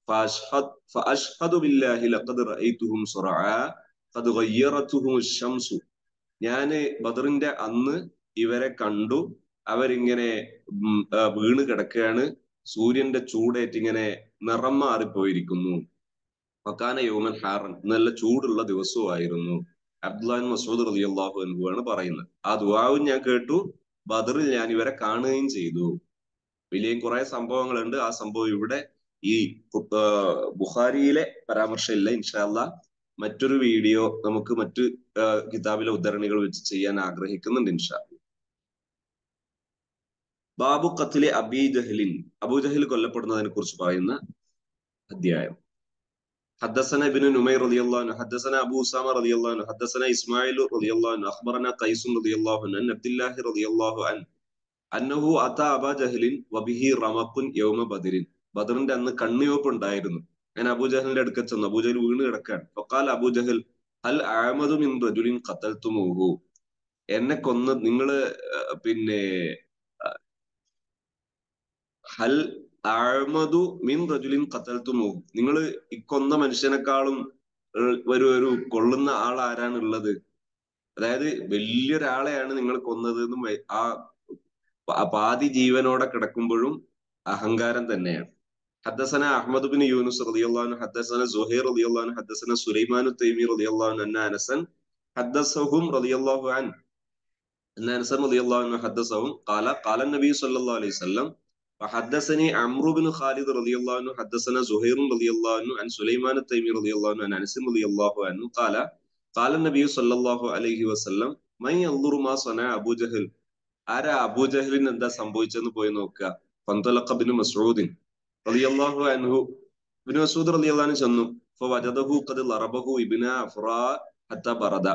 S1: ഫഅശ്ഹദു ബില്ലാഹി ലഖദ് റഅയ്തുഹും സുറഅ ഖദ് ഗയ്യറതുഹും അശംസു, ഞാൻ ബദറിന്റെ അന്ന് ഇവരെ കണ്ടു, അവരിങ്ങനെ വീണ് കിടക്കുകയാണ്, സൂര്യന്റെ ചൂടേറ്റ് ഇങ്ങനെ നിറം മാറിപ്പോയിരിക്കുന്നു. വകാന യൗമൻ ഹാറൻ, നല്ല ചൂടുള്ള ദിവസവുമായിരുന്നു. അബ്ദുല്ലാഹി മസ്ഊദ് റളിയല്ലാഹു അൻഹു ആണ് പറയുന്നത്. ആ ദുആവും ഞാൻ കേട്ടു, ബദറിൽ ഞാൻ ഇവരെ കാണുകയും ചെയ്തു. വലിയ കുറെ സംഭവങ്ങളുണ്ട്. ആ സംഭവം ഇവിടെ ഈ ബുഖാരിയിലെ പരാമർശമില്ല. ഇൻഷാ അല്ലാഹ് മറ്റൊരു വീഡിയോ നമുക്ക് മറ്റു കിതാബിലെ ഉദ്ധരണികൾ വെച്ച് ചെയ്യാൻ ആഗ്രഹിക്കുന്നുണ്ട് ഇൻഷാ. ബാബു ഖത്ലി അബീ ജഹലിൻ, അബൂജഹൽ കൊല്ലപ്പെടുന്നതിനെ കുറിച്ച് പറയുന്ന അധ്യായം. حدثنا ابن نمير رضي الله عنه حدثنا ابو اسامه رضي الله عنه حدثنا اسماعيل رضي الله عنه اخبرنا قيس رضي الله عنه ان عبد الله رضي الله عنه انه اتى ابا جهل وبه رمق يوم بدر. ബദറിന്റെ അന്ന് കണ്ണിയോപ്പ് ഉണ്ടായിരുന്നു. ഞാൻ അബൂജഹലിന്റെ അടുക്കൽ ചെന്നു. അബൂജഹൽ വീണ് കിടക്കാൻ. ഫഖാല അബൂജഹൽ ഹൽ അഅമദു മിൻ റജുലിൻ ഖതൽതുമൂഹു, എന്നെ കൊന്ന് നിങ്ങള് പിന്നെ ഹൽ അഅമദു മിൻ റജുലിൻ ഖതൽതുമൂഹു, നിങ്ങൾ ഈ കൊന്ന മനുഷ്യനെക്കാളും ഒരു കൊള്ളുന്ന ആൾ ആരാണുള്ളത്? അതായത് വലിയൊരാളെയാണ് നിങ്ങൾ കൊന്നത് എന്നും ആ പാതി ജീവനോടെ കിടക്കുമ്പോഴും അഹങ്കാരം തന്നെയാണ്. حدثنا احمد بن يونس رضي الله عنه حدثنا زهير رضي الله عنه حدثنا سليمان التيمي رضي الله عنه ان انسا حدثهم رضي الله عنه ان انسا رضي الله عنه حدثهم قال قال النبي صلى الله عليه وسلم وحدثني عمرو بن خالد رضي الله عنه حدثنا زهير رضي الله عنه عن سليمان التيمي رضي الله عنه عن انس رضي الله عنه قال قال النبي صلى الله عليه وسلم من ينظر ما صنع ابو جهل, ആരാ അബൂജഹലിന് എന്താ സംഭവിച്ചെന്ന് പോയി നോക്കുക. ഫന്തലഖ ബിൻ മസ്ഊദ് റളിയല്ലാഹു അൻഹു, ഇബ്നു മസ്ഊദ് റളിയല്ലാഹു അൻഹു ചെന്നു. ഫവജദഹു ഖദ് ലറബഹു ഇബ്നു അഫ്റാ ഹത്ത ബറദ.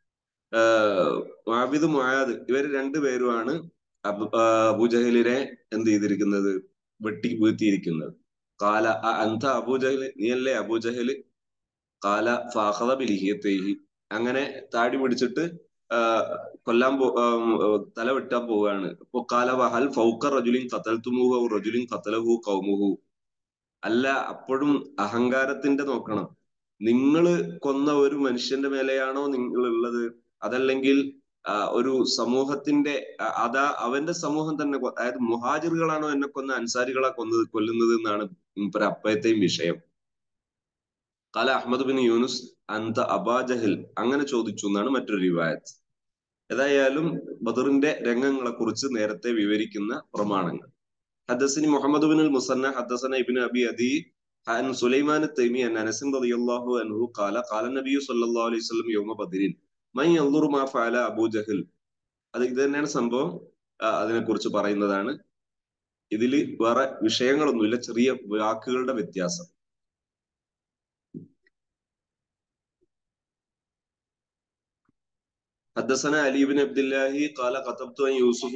S1: മുആബിദ് മുആദ് ഇവർ രണ്ടുപേരുമാണ് അബൂജഹലിനെ എന്ത് ചെയ്തിരിക്കുന്നത്, വെട്ടി വീഴ്ത്തിയിരിക്കുന്നത്. കാല അന്ത അബൂജഹൽ, നീയല്ലേ അബൂജഹൽ? കാല ഫഅഖദ ബിലിഹിയതൈഹി, അങ്ങനെ താടി പിടിച്ചിട്ട് കൊല്ലാൻ തല വെട്ടാൻ പോവുകയാണ്. അപ്പൊ കാല വഹൽ ഫൗക റജുലിൻ ഖതൽതുമുഹു ഔ റജുലിൻ ഖതലഹു ഖൗമുഹു, അല്ല അപ്പോഴും അഹങ്കാരത്തിന്റെ നോക്കണം. നിങ്ങൾ കൊന്ന ഒരു മനുഷ്യന്റെ മേലെയാണോ നിങ്ങൾ ഉള്ളത്, അതല്ലെങ്കിൽ ഒരു സമൂഹത്തിന്റെ അവന്റെ സമൂഹം തന്നെ, അതായത് മുഹാജിറുകളാണോ എന്നെ കൊന്ന അൻസാരികളാ കൊല്ലുന്നത് എന്നാണ് അപ്പോഴത്തെയും വിഷയം. കാല അഹ്മദ് ബിൻ യൂനുസ് അന്ത അബാജഹൽ, അങ്ങനെ ചോദിച്ചു എന്നാണ് മറ്റൊരു റിവായത്ത്. ഏതായാലും ബദറിന്റെ രംഗങ്ങളെ കുറിച്ച് നേരത്തെ വിവരിക്കുന്ന പ്രമാണങ്ങൾ. ഹദസനി മുഹമ്മദ് ബിൻ മുസന്ന ഹദസന ഇബ്നു അബി അദി عن سليمان التيمي عن انس رضي الله عنه قال قال النبي صلى الله عليه وسلم يوم بدر من ينظر ما فعل ابو جهل. അത് ഇത് തന്നെയാണ് സംഭവം. അതിനെ കുറിച്ച് പറയുന്നതാണ്. ഇതിൽ വേറെ വിഷയങ്ങളൊന്നുമില്ല, ചെറിയ വാക്കുകളുടെ വ്യത്യാസം. حدثنا علي بن عبد الله قال كتبت عن يوسف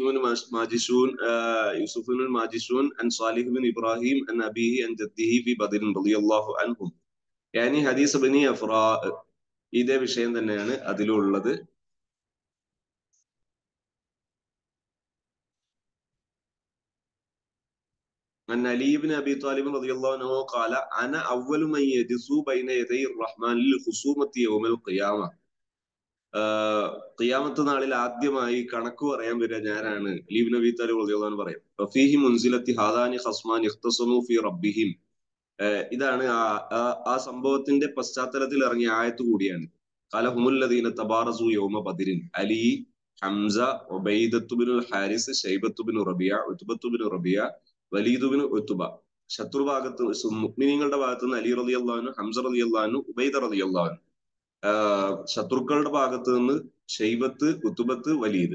S1: بن الماجشون عن صالح بن ابراهيم عن ابيه عن جده في بدر رضي الله عنهم. يعني حديث بني أفراء ഇതേ വിഷയം തന്നെയാണ് അതിലുള്ളത്. عن علي بن ابي طالب رضي الله عنه قال انا اول من يجلس بين يدي الرحمن للخصومة يوم القيامة. ഖിയാമത്ത് നാളിൽ ആദ്യമായി കണക്ക് പറയാൻ വരിക ഞാനാണ്. അലി ഇബ്നു അബീ ത്വാലിബ് റളിയല്ലാഹു അൻഹു പറയും, ഫീഹി മുൻസിലത്തി ഹാദാനി ഖസ്മാൻ ഇഖ്തസമു ഫീ റബ്ബിഹിം. ഇതാണ് ആ സംഭവത്തിന്റെ പശ്ചാത്തലത്തിൽ ഇറങ്ങിയ ആയത്ത് കൂടിയാണ്. ഖാല ഹുമുൽ ലദീന തബാറസു യൗമ ബദരിൻ അലി ഹംസ ഉബൈദത്തു ബിനുൽ ഹാരിസ് ശൈബത്തു ബിനു റബിയ ഉത്ബത്തു ബിനു റബിയ വലീദ് ബിനു ഉത്ബ. ശത്രുഭാഗത്ത് മുഅ്മിനീങ്ങളുടെ ഭാഗത്ത് നിന്ന് അലി റളിയല്ലാഹു അൻഹു, ഹംസ റളിയല്ലാഹു അൻഹു, ഉബൈദ റളിയല്ലാഹു അൻഹു. ശത്രുക്കളുടെ ഭാഗത്ത് നിന്ന് ഷൈബത്ത്, ഉത്ബത്ത്, വലീദ്.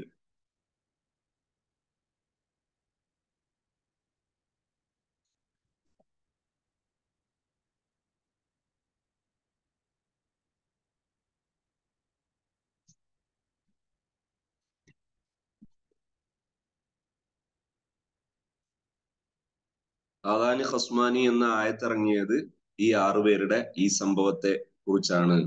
S1: അദാനി ഖസ്മാനി എന്ന ആയത്തിറങ്ങിയത് ഈ 6 പേരുടെ ഈ സംഭവത്തെ കുറിച്ചാണ്.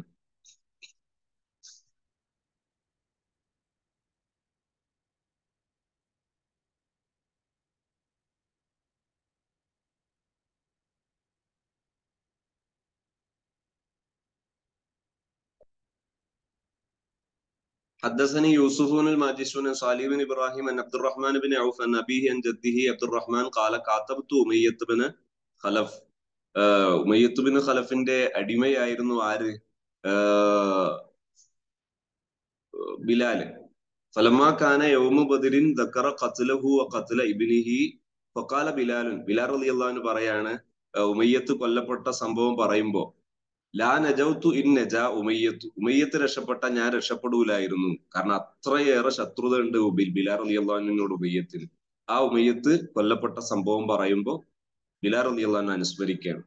S1: حدثني يوسف بن الماجشون عن صالح بن ابراهيم عن عبد الرحمن بن عوف عن ابيه عن جده عبد الرحمن قال كاتبت Umayyah bin Khalaf. Umayyah bin ഖലഫിന്റെ അടിമയായിരുന്നു ആര്? ബിലാല്. ഫലമാ കാന യൗമ ബദരിൻ ദക്കറ ഖത്ലഹു വ ഖത്ല ഇബ്നിഹി ഫഖാല ബിലാലുൻ, ബിലാൽ റളിയല്ലാഹു അൻഹു പറയാണ്, ഉമയ്യത്ത് കൊല്ലപ്പെട്ട സംഭവം പറയുമ്പോ ലാ നജൗതു ഇൻ നജാ ഉമയ്യത്തു, ഉമയ്യത്ത് രക്ഷപ്പെട്ട ഞാൻ രക്ഷപ്പെടൂലായിരുന്നു. കാരണം അത്രയേറെ ശത്രുത ഉണ്ട് ബിലാൽ റളിയല്ലാഹു അൻഹുവിനോട് ഉമയ്യത്തിന്. ആ ഉമയ്യത്ത് കൊല്ലപ്പെട്ട സംഭവം പറയുമ്പോൾ ബിലാൽ റളിയല്ലാഹു അൻഹു അനുസ്മരിക്കുകയാണ്.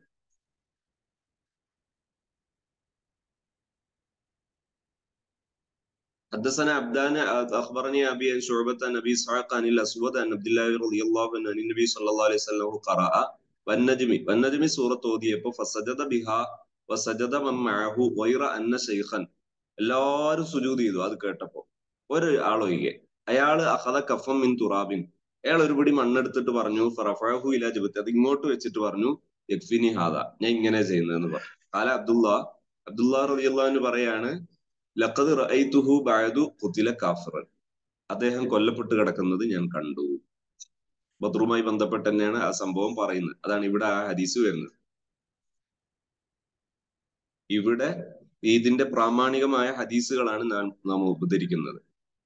S1: حدثنا عبدان اخبرني ابي عن شعبة عن ابي اسحاق عن الاسود عن عبد الله رضي الله عنه عن النبي صلى الله عليه وسلم قرأ والنجم സൂറത്ത് ഓതിയപ്പോൾ ഫസജദ ബിഹാ വസജദ മൻ മഅഹു ഗൈറ അന്ന ശൈഖൻ, എല്ലാവരും സുജൂദ് ചെയ്തു അത് കേട്ടപ്പോ. ഒരു ആളൊഴികെ, അയാള് അഖദ കഫം മിൻ തുറാബിൻ, അയാൾ ഒരു പിടി മണ്ണെടുത്തിട്ട് പറഞ്ഞു ഫറഫഅഹു ഇലാ ജബതി, അത് ഇങ്ങോട്ട് വെച്ചിട്ട് പറഞ്ഞു യക്ഫിനി ഹാദ, ഞാൻ ഇങ്ങനെ ചെയ്യുന്നതെന്ന് പറഞ്ഞു. കാല അബ്ദുല്ലാഹ് റളിയല്ലാഹു അൻഹു പറയാണ്, ലഖദ് റഅയ്തുഹു ബഅദു ഖുതില കാഫിറൻ, അദ്ദേഹം കൊല്ലപ്പെട്ട് കിടക്കുന്നത് ഞാൻ കണ്ടു. ബദ്റുമായി ബന്ധപ്പെട്ട് തന്നെയാണ് ആ സംഭവം പറയുന്നത്. അതാണ് ഇവിടെ ആ ഹദീസ് വരുന്നത്. ഇവിടെ ഇതിന്റെ പ്രാമാണികമായ ഹദീസുകളാണ് നാം ഉദ്ധരിക്കുന്നത്.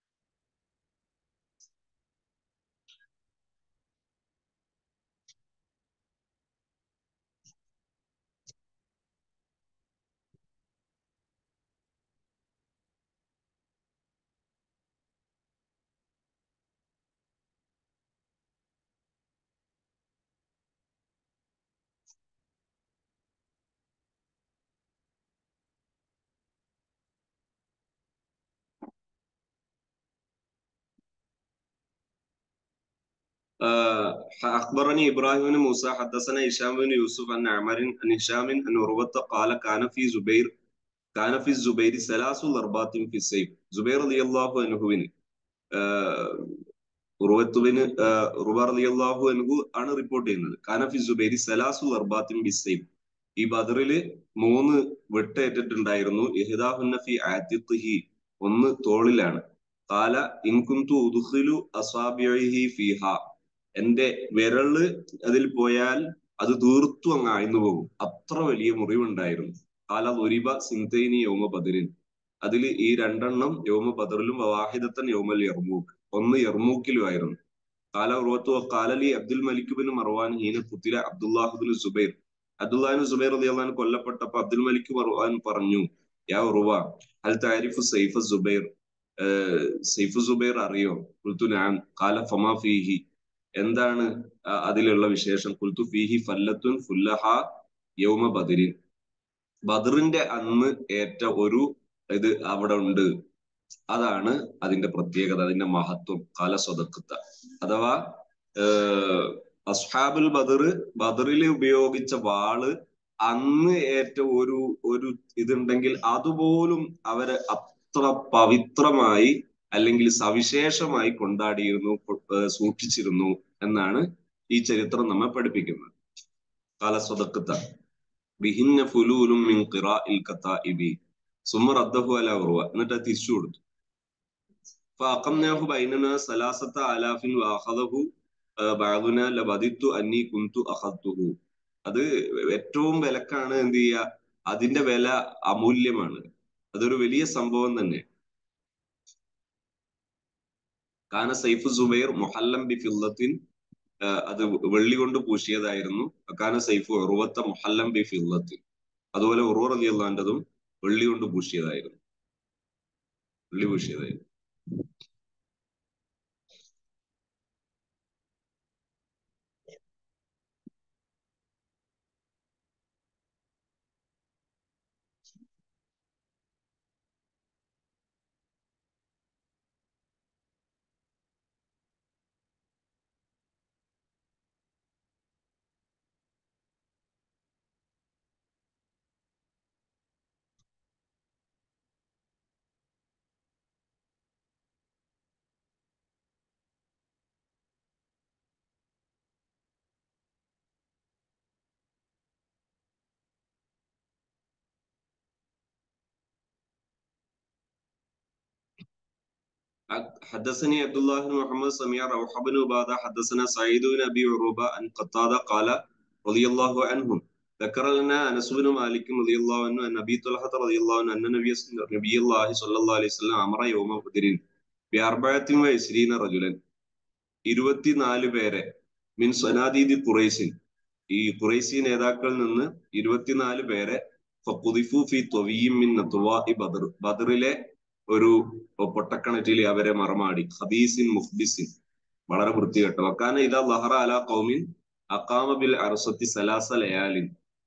S1: أخبرني إبراهيم بن موسى حدثنا هشام بن يوسف عن عمر عن هشام عن عروة قال كان في الزبير ثلاث ضربات في السيف. زبير رضي الله عنه ഉറുവത്തുബിന് ഉറുവ റളിയല്ലാഹു അൻഹു ആണ് റിപ്പോർട്ട് ചെയ്യുന്നത്. കാനഫി സുബൈരി സലാസു ദർബാത്തിൻ ബിസ്സൈഫ്, ഈ ബദറില് 3 വെട്ടേറ്റിട്ടുണ്ടായിരുന്നു. ഇഹ്ദാഹുന്ന ഫി ആതിഖിഹി, ഒന്ന് തോളിലാണ്. കാല ഇൻ കുന്തു ഉദ്ഖിലു അസാബിഇഹി ഫീഹാ, എന്റെ വിരല് അതിൽ പോയാൽ അത് തീർത്തു അങ്ങ് ആഴ്ന്നു പോകും, അത്ര വലിയ മുറിവുണ്ടായിരുന്നു. കാല ദുരിബ സിൻതൈനി യൗമ ബദറിൻ, അതിൽ ഈ 2 യൗമ ബദറിലും വാഹിദത്തൻ യൗമൽ യർമൂക്ക്, ഒന്ന് യർമൂക്കിലുമായിരുന്നു. കാല ഉറവത്തു കാലലി അബ്ദുൽ മലിക് ബിൻ മർവാൻ ഹീന ഖുതില അബ്ദുല്ലാഹ് സുബൈർ, അബ്ദുല്ലാഹിബ്നു സുബൈർ റളിയല്ലാഹു അൻഹു കൊല്ലപ്പെട്ടപ്പോ അബ്ദുൽ മലിക് മർവാൻ പറഞ്ഞു, യാ ഉറവ ഹൽ തഅരിഫു സൈഫ സുബൈർ, സൈഫ് സുബൈർ അറിയോ? ഖുൽതു നഅം. ഖാല ഫമാ ഫീഹി, എന്താണ് അതിലുള്ള വിശേഷം? ഖുൽതു ഫീഹി ഫല്ലത്തുൻ ഫുല്ലഹ യൗമ ബദരിൻ, ബദറിന്റെ അന്ന് ഏറ്റ ഒരു ഇത് അവിടെ ഉണ്ട്, അതാണ് അതിന്റെ പ്രത്യേകത, അതിന്റെ മഹത്വം. കാല സ്വതക്കത്ത, അഥവാ അസ്ഹാബുൽ ബദറിൽ ഉപയോഗിച്ച വാള് അന്ന് ഏറ്റ ഒരു ഇതുണ്ടെങ്കിൽ അതുപോലും അവരെ അത്ര പവിത്രമായി അല്ലെങ്കിൽ സവിശേഷമായി കൊണ്ടാടിയിരുന്നു, സൂക്ഷിച്ചിരുന്നു എന്നാണ് ഈ ചരിത്രം നമ്മെ പഠിപ്പിക്കുന്നത്. കാല സ്വതക്കത്ത ബിഹിന്ന ഫുലൂലും മിൻ ഖിറാഇൽ കതാഇബി സുമ്മ റദ്ദഹു അലാ ഉർവ, എന്നിട്ട് തിരിച്ചു കൊടുത്തു. فأقمناه بيننا 3000 وأخذه بعضنا لبدت أني كنت أخذته. അത് ഏറ്റവും വിലക്കാണ്. എന്ത് ചെയ്യുക, അതിന്റെ വില അമൂല്യമാണ്, അതൊരു വലിയ സംഭവം തന്നെ. കാന സൈഫ് സുബൈർ മുഹല്ലം ബി ഫില്ലത്തിൻ, അത് വെള്ളി കൊണ്ട് പൂശിയതായിരുന്നു. കാന സൈഫ് ഉറുവത്ത മുഹല്ലം ബി ഫില്ലത്തിൻ, അതുപോലെ ഉറുവ റളിയല്ലാഹു അൻഹും വെള്ളി കൊണ്ട് പൂശിയതായിരുന്നു, വെള്ളി പൂശിയതായിരുന്നു. حدثني عبد الله بن محمد سمع روح بن عبادة حدثنا سعيد بن ابي عروبه عن قتاده قال رضي الله عنهم ذكر لنا انس بن مالك رضي الله عنه ان ابي طلحه رضي الله عنه ان نبي الله صلى الله عليه وسلم امر يوم بدر ب24 رجلا, 24 പേരെ മിൻ സനാദീദി ഖുറൈശിൻ, ഈ ഖുറൈശി നേതാക്കളിൽ നിന്ന് 24 പേരെ ഫഖുദിഫു ഫി ത്വവിയ്യിൻ മിൻ അത്വാഇ ബദർ. ബദറിലെ ഒരു പൊട്ടക്കിണറ്റിൽ അവരെ മറമാടി. ഖബീസിൻ മുഖ്ബിസിൻ, വളരെ വൃത്തികെട്ട. വക്കാന ഇദാ ലഹറ അലാ ഖൗമിൻ അഖാമ ബിൽ അർസത്തി സലാസ ലയാലിൻ.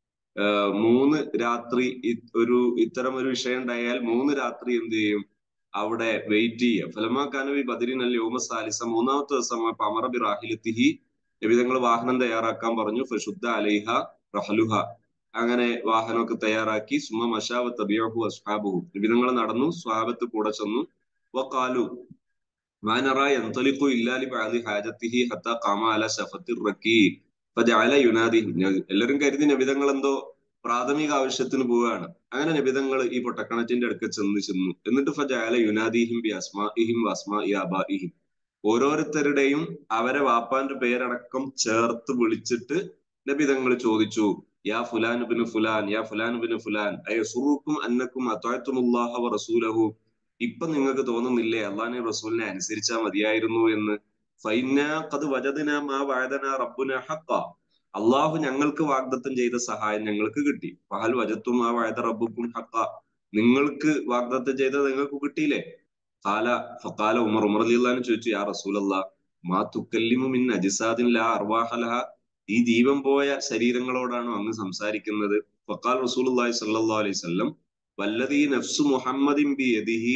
S1: 3 രാത്രി ഇത്തരം ഒരു വിഷയം ഉണ്ടായാൽ 3 രാത്രി എന്ത് ചെയ്യും? അവിടെ വെയിറ്റ് ചെയ്യുക. ഫലമാ കാനവി ബദരിൻ അൽ യൗമ സാലിസ, 3-ാമത്തെ ദിവസം അമറ ബി റാഹിലത്തിഹി, നബിതങ്ങൾ വാഹനം തയ്യാറാക്കാൻ പറഞ്ഞു. ഫശുദ്ധ അലൈഹ റഹലുഹ, അങ്ങനെ വാഹനമൊക്കെ തയ്യാറാക്കി. സുമ മശാവ തബിയഹു അസ്ഹാബുഹു, നബിതങ്ങൾ നടന്നു, സ്വഹാബത്ത് കൂടെ ചെന്നു. വഖാലു മാ നറാ യൻതലിഖു ഇല്ലാ ലിബഅദി ഹാജത്തിഹി ഹത്താ ഖാമ അലാ ശഫത്തിർ റകീ ഫജഅല യുനാദി. എല്ലാവരും കരുതി നബിതങ്ങൾ എന്തോ പ്രാഥമിക ആവശ്യത്തിന് പോവുകയാണ്. അങ്ങനെ നബിതങ്ങൾ ഈ പൊട്ടക്കിണറ്റിന്റെ അടുക്ക ചെന്നു. എന്നിട്ട് ഫജഅല യുനാദിഹിം ബി അസ്മാഇഹിം വഅസ്മാഇ ആബാഇഹിം, ഓരോരുത്തരുടെയും അവരെ വാപ്പാന്റെ പേരടക്കം ചേർത്ത് വിളിച്ചിട്ട് നബിതങ്ങൾ ചോദിച്ചു, യാ ഫുലാൻ ഇബ്നു ഫുലാൻ, യാ ഫുലാൻ ഇബ്നു ഫുലാൻ, അയസുറുക്കും അന്നക്കും അത്വഅതുമുല്ലാഹ വറസൂലഹു, ഇപ്പൊ നിങ്ങൾക്ക് തോന്നുന്നില്ലേ അള്ളാഹിനെ റസൂലിനെ അനുസരിച്ചാൽ മതിയായിരുന്നു എന്ന്? ഫൈനാ ഖദ് വജദ്നാ മാ വഅദനാ റബ്ബുനാ ഹഖ്ഖ, അള്ളാഹു ഞങ്ങൾക്ക് വാഗ്ദത്തം ചെയ്ത സഹായം ഞങ്ങൾക്ക് കിട്ടി. ഫഹൽ വജത്തും മാ വഅദ റബ്ബുക്കും ഹഖ്ഖ, നിങ്ങൾക്ക് വാഗ്ദത്തം ചെയ്തത് നിങ്ങൾക്ക് കിട്ടിയില്ലേ? ഫഖാല ഉമർ റളിയല്ലാഹു അൻഹു ചോദിച്ചു, യാ റസൂലല്ലാഹ് മാ തുകല്ലിമു മിൻ അജ്സാദിൻ ലാ അർവാഹ ലഹാ, ഈ ജീവൻ പോയ ശരീരങ്ങളോടാണോ അങ്ങ് സംസാരിക്കുന്നത്? ഫഖാൽ റസൂലുള്ളാഹി സ്വല്ലല്ലാഹു അലൈഹി വസല്ലം വല്ലദീ നഫ്സു മുഹമ്മദിൻ ബിയദിഹി,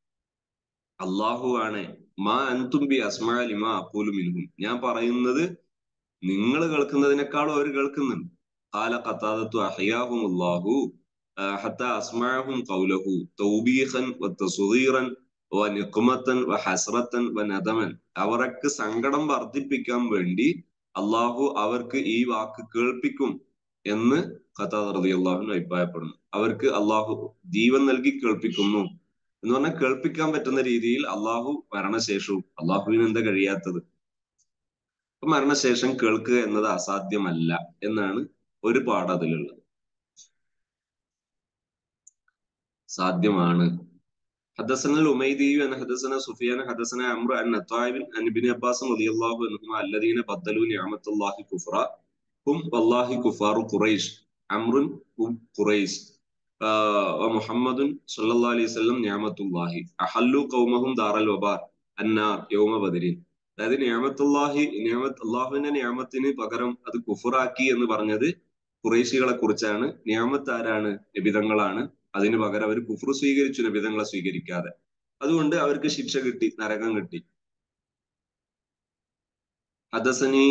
S1: അള്ളാഹു ആണ്, മാ അൻതും ബി അസ്മഅ ലിമാ അഖൂലു മിൻഹും, ഞാൻ പറയുന്നത് നിങ്ങൾ കേൾക്കുന്നതിനേക്കാളും അവർ കേൾക്കുന്നുണ്ട്. ഖാല ഖതാദത്തു അഹ്യാഹുമുല്ലാഹു ഹത്താ അസ്മഅഹും ഖൗലഹു തൗബീഖൻ വതസ്ഗീറൻ വനിഖ്മതൻ വഹസ്റതൻ വനദമൻ, അവർക്ക് സങ്കടം വർദ്ധിപ്പിക്കാൻ വേണ്ടി അള്ളാഹു അവർക്ക് ഈ വാക്ക് കേൾപ്പിക്കും എന്ന് ഖതാദ റളിയല്ലാഹു അൻഹു അഭിപ്രായപ്പെടുന്നു. അവർക്ക് അള്ളാഹു ജീവൻ നൽകി കേൾപ്പിക്കുന്നു എന്ന് പറഞ്ഞാൽ കേൾപ്പിക്കാൻ പറ്റുന്ന രീതിയിൽ അള്ളാഹു മരണശേഷവും. അള്ളാഹുവിന് എന്താ കഴിയാത്തത്? മരണശേഷം കേൾക്കുക എന്നത് അസാധ്യമല്ല എന്നാണ് ഒരു പാഠം അതിലുള്ളത്. സാധ്യമാണ്. حدثنا الأميدي أن حدثنا سفيان حدثنا عمرو عن عطاء عن ابن عباس رضي الله عنهما الذين بدلوا نعمة الله كفرا هم والله كفار قريش. عمرو قريش ومحمد صلى الله عليه وسلم نعمة الله أحلوا قومهم دار الوبار النار يوم بدر. അതായത് അള്ളാഹുവിന്റെ നിയമത്തിന് പകരം അത് കുഫറാക്കി എന്ന് പറഞ്ഞത് ഖുറൈശികളെ കുറിച്ചാണ്. നിയമത്ത് ആരാണ്? നബിതങ്ങളാണ്. അതിന് പകരം അവർ കുഫർ സ്വീകരിച്ചു, നബിതങ്ങളെ സ്വീകരിക്കാതെ. അതുകൊണ്ട് അവർക്ക് ശിക്ഷ കിട്ടി, നരകം കിട്ടി. ഹദസനി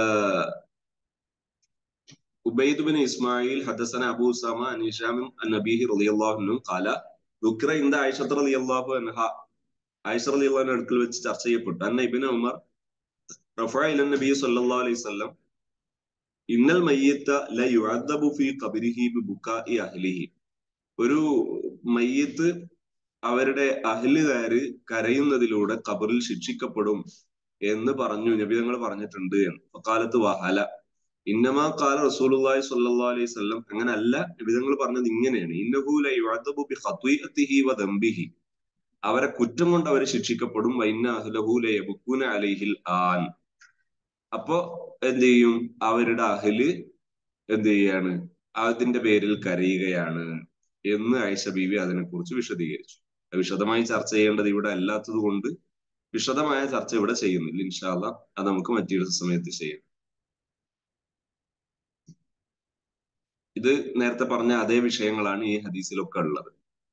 S1: ഉബൈദ് ബിൻ ഇസ്മായിൽ ഹദസന അബൂ ഉസാമ അൻ ഹിശാം അൻ നബീഹി റളിയല്ലാഹു അൻഹു ഖാല ദുക്ര ഇന്ദ ആയിഷ റളിയല്ലാഹു അൻഹ, ആയിഷ റളിയല്ലാഹു അൻഹ അടുക്കൽ വെച്ച് ചർച്ച ചെയ്യപ്പെട്ടു. അന്ന ഇബ്നു ഉമർ റഫഅ ഇല നബി സല്ലല്ലാഹു അലൈഹി വസല്ലം ഇന്നൽ മയ്യിത ല യുഅദ്ദബു ഫീ ഖബ്രിഹി ബിബുകാഇ അഹ്ലിഹി, ഒരു മയ്യിത്ത് അവരുടെ അഹ്ലുകാര് കരയുന്നതിലൂടെ ഖബറിൽ ശിക്ഷിക്കപ്പെടും എന്ന് പറഞ്ഞു, നബി തങ്ങൾ പറഞ്ഞിട്ടുണ്ട് എന്ന്. ഫഖാലത്ത് വഹല ഇന്നമാ ഖാല റസൂലുള്ളാഹി സ്വല്ലല്ലാഹു അലൈഹി വസല്ലം, അങ്ങനല്ല, നബി തങ്ങൾ പറഞ്ഞത് ഇങ്ങനെയാണ്. ഇന്നഹു ല യുഅദ്ദബു ബി ഖത്വീഅതിഹി വ ദംബിഹി, അവരെ കുറ്റം കൊണ്ട് അവർ ശിക്ഷിക്കപ്പെടും. വഇന്ന അഹ്ലഹു ല യബ്കൂന അലൈഹിൽ ആൻ, അപ്പോ എന്ത് ചെയ്യും? അവരുടെ അഹ്ല് എന്ത് ചെയ്യാണ്? അതിന്റെ പേരിൽ കരയുകയാണ് എന്ന് ആയിഷ ബീവി അതിനെക്കുറിച്ച് വിശദീകരിച്ചു. വിശദമായി ചർച്ച ചെയ്യേണ്ടത് ഇവിടെ അല്ലാത്തത് കൊണ്ട് വിശദമായ ചർച്ച ഇവിടെ ചെയ്യുന്നില്ല. ഇൻഷാ അല്ലാഹ് അത് നമുക്ക് മറ്റൊരു സമയത്ത് ചെയ്യാം. ഇത് നേരത്തെ പറഞ്ഞ അതേ വിഷയങ്ങളാണ് ഈ ഹദീസിലൊക്കെ ഉള്ളത്.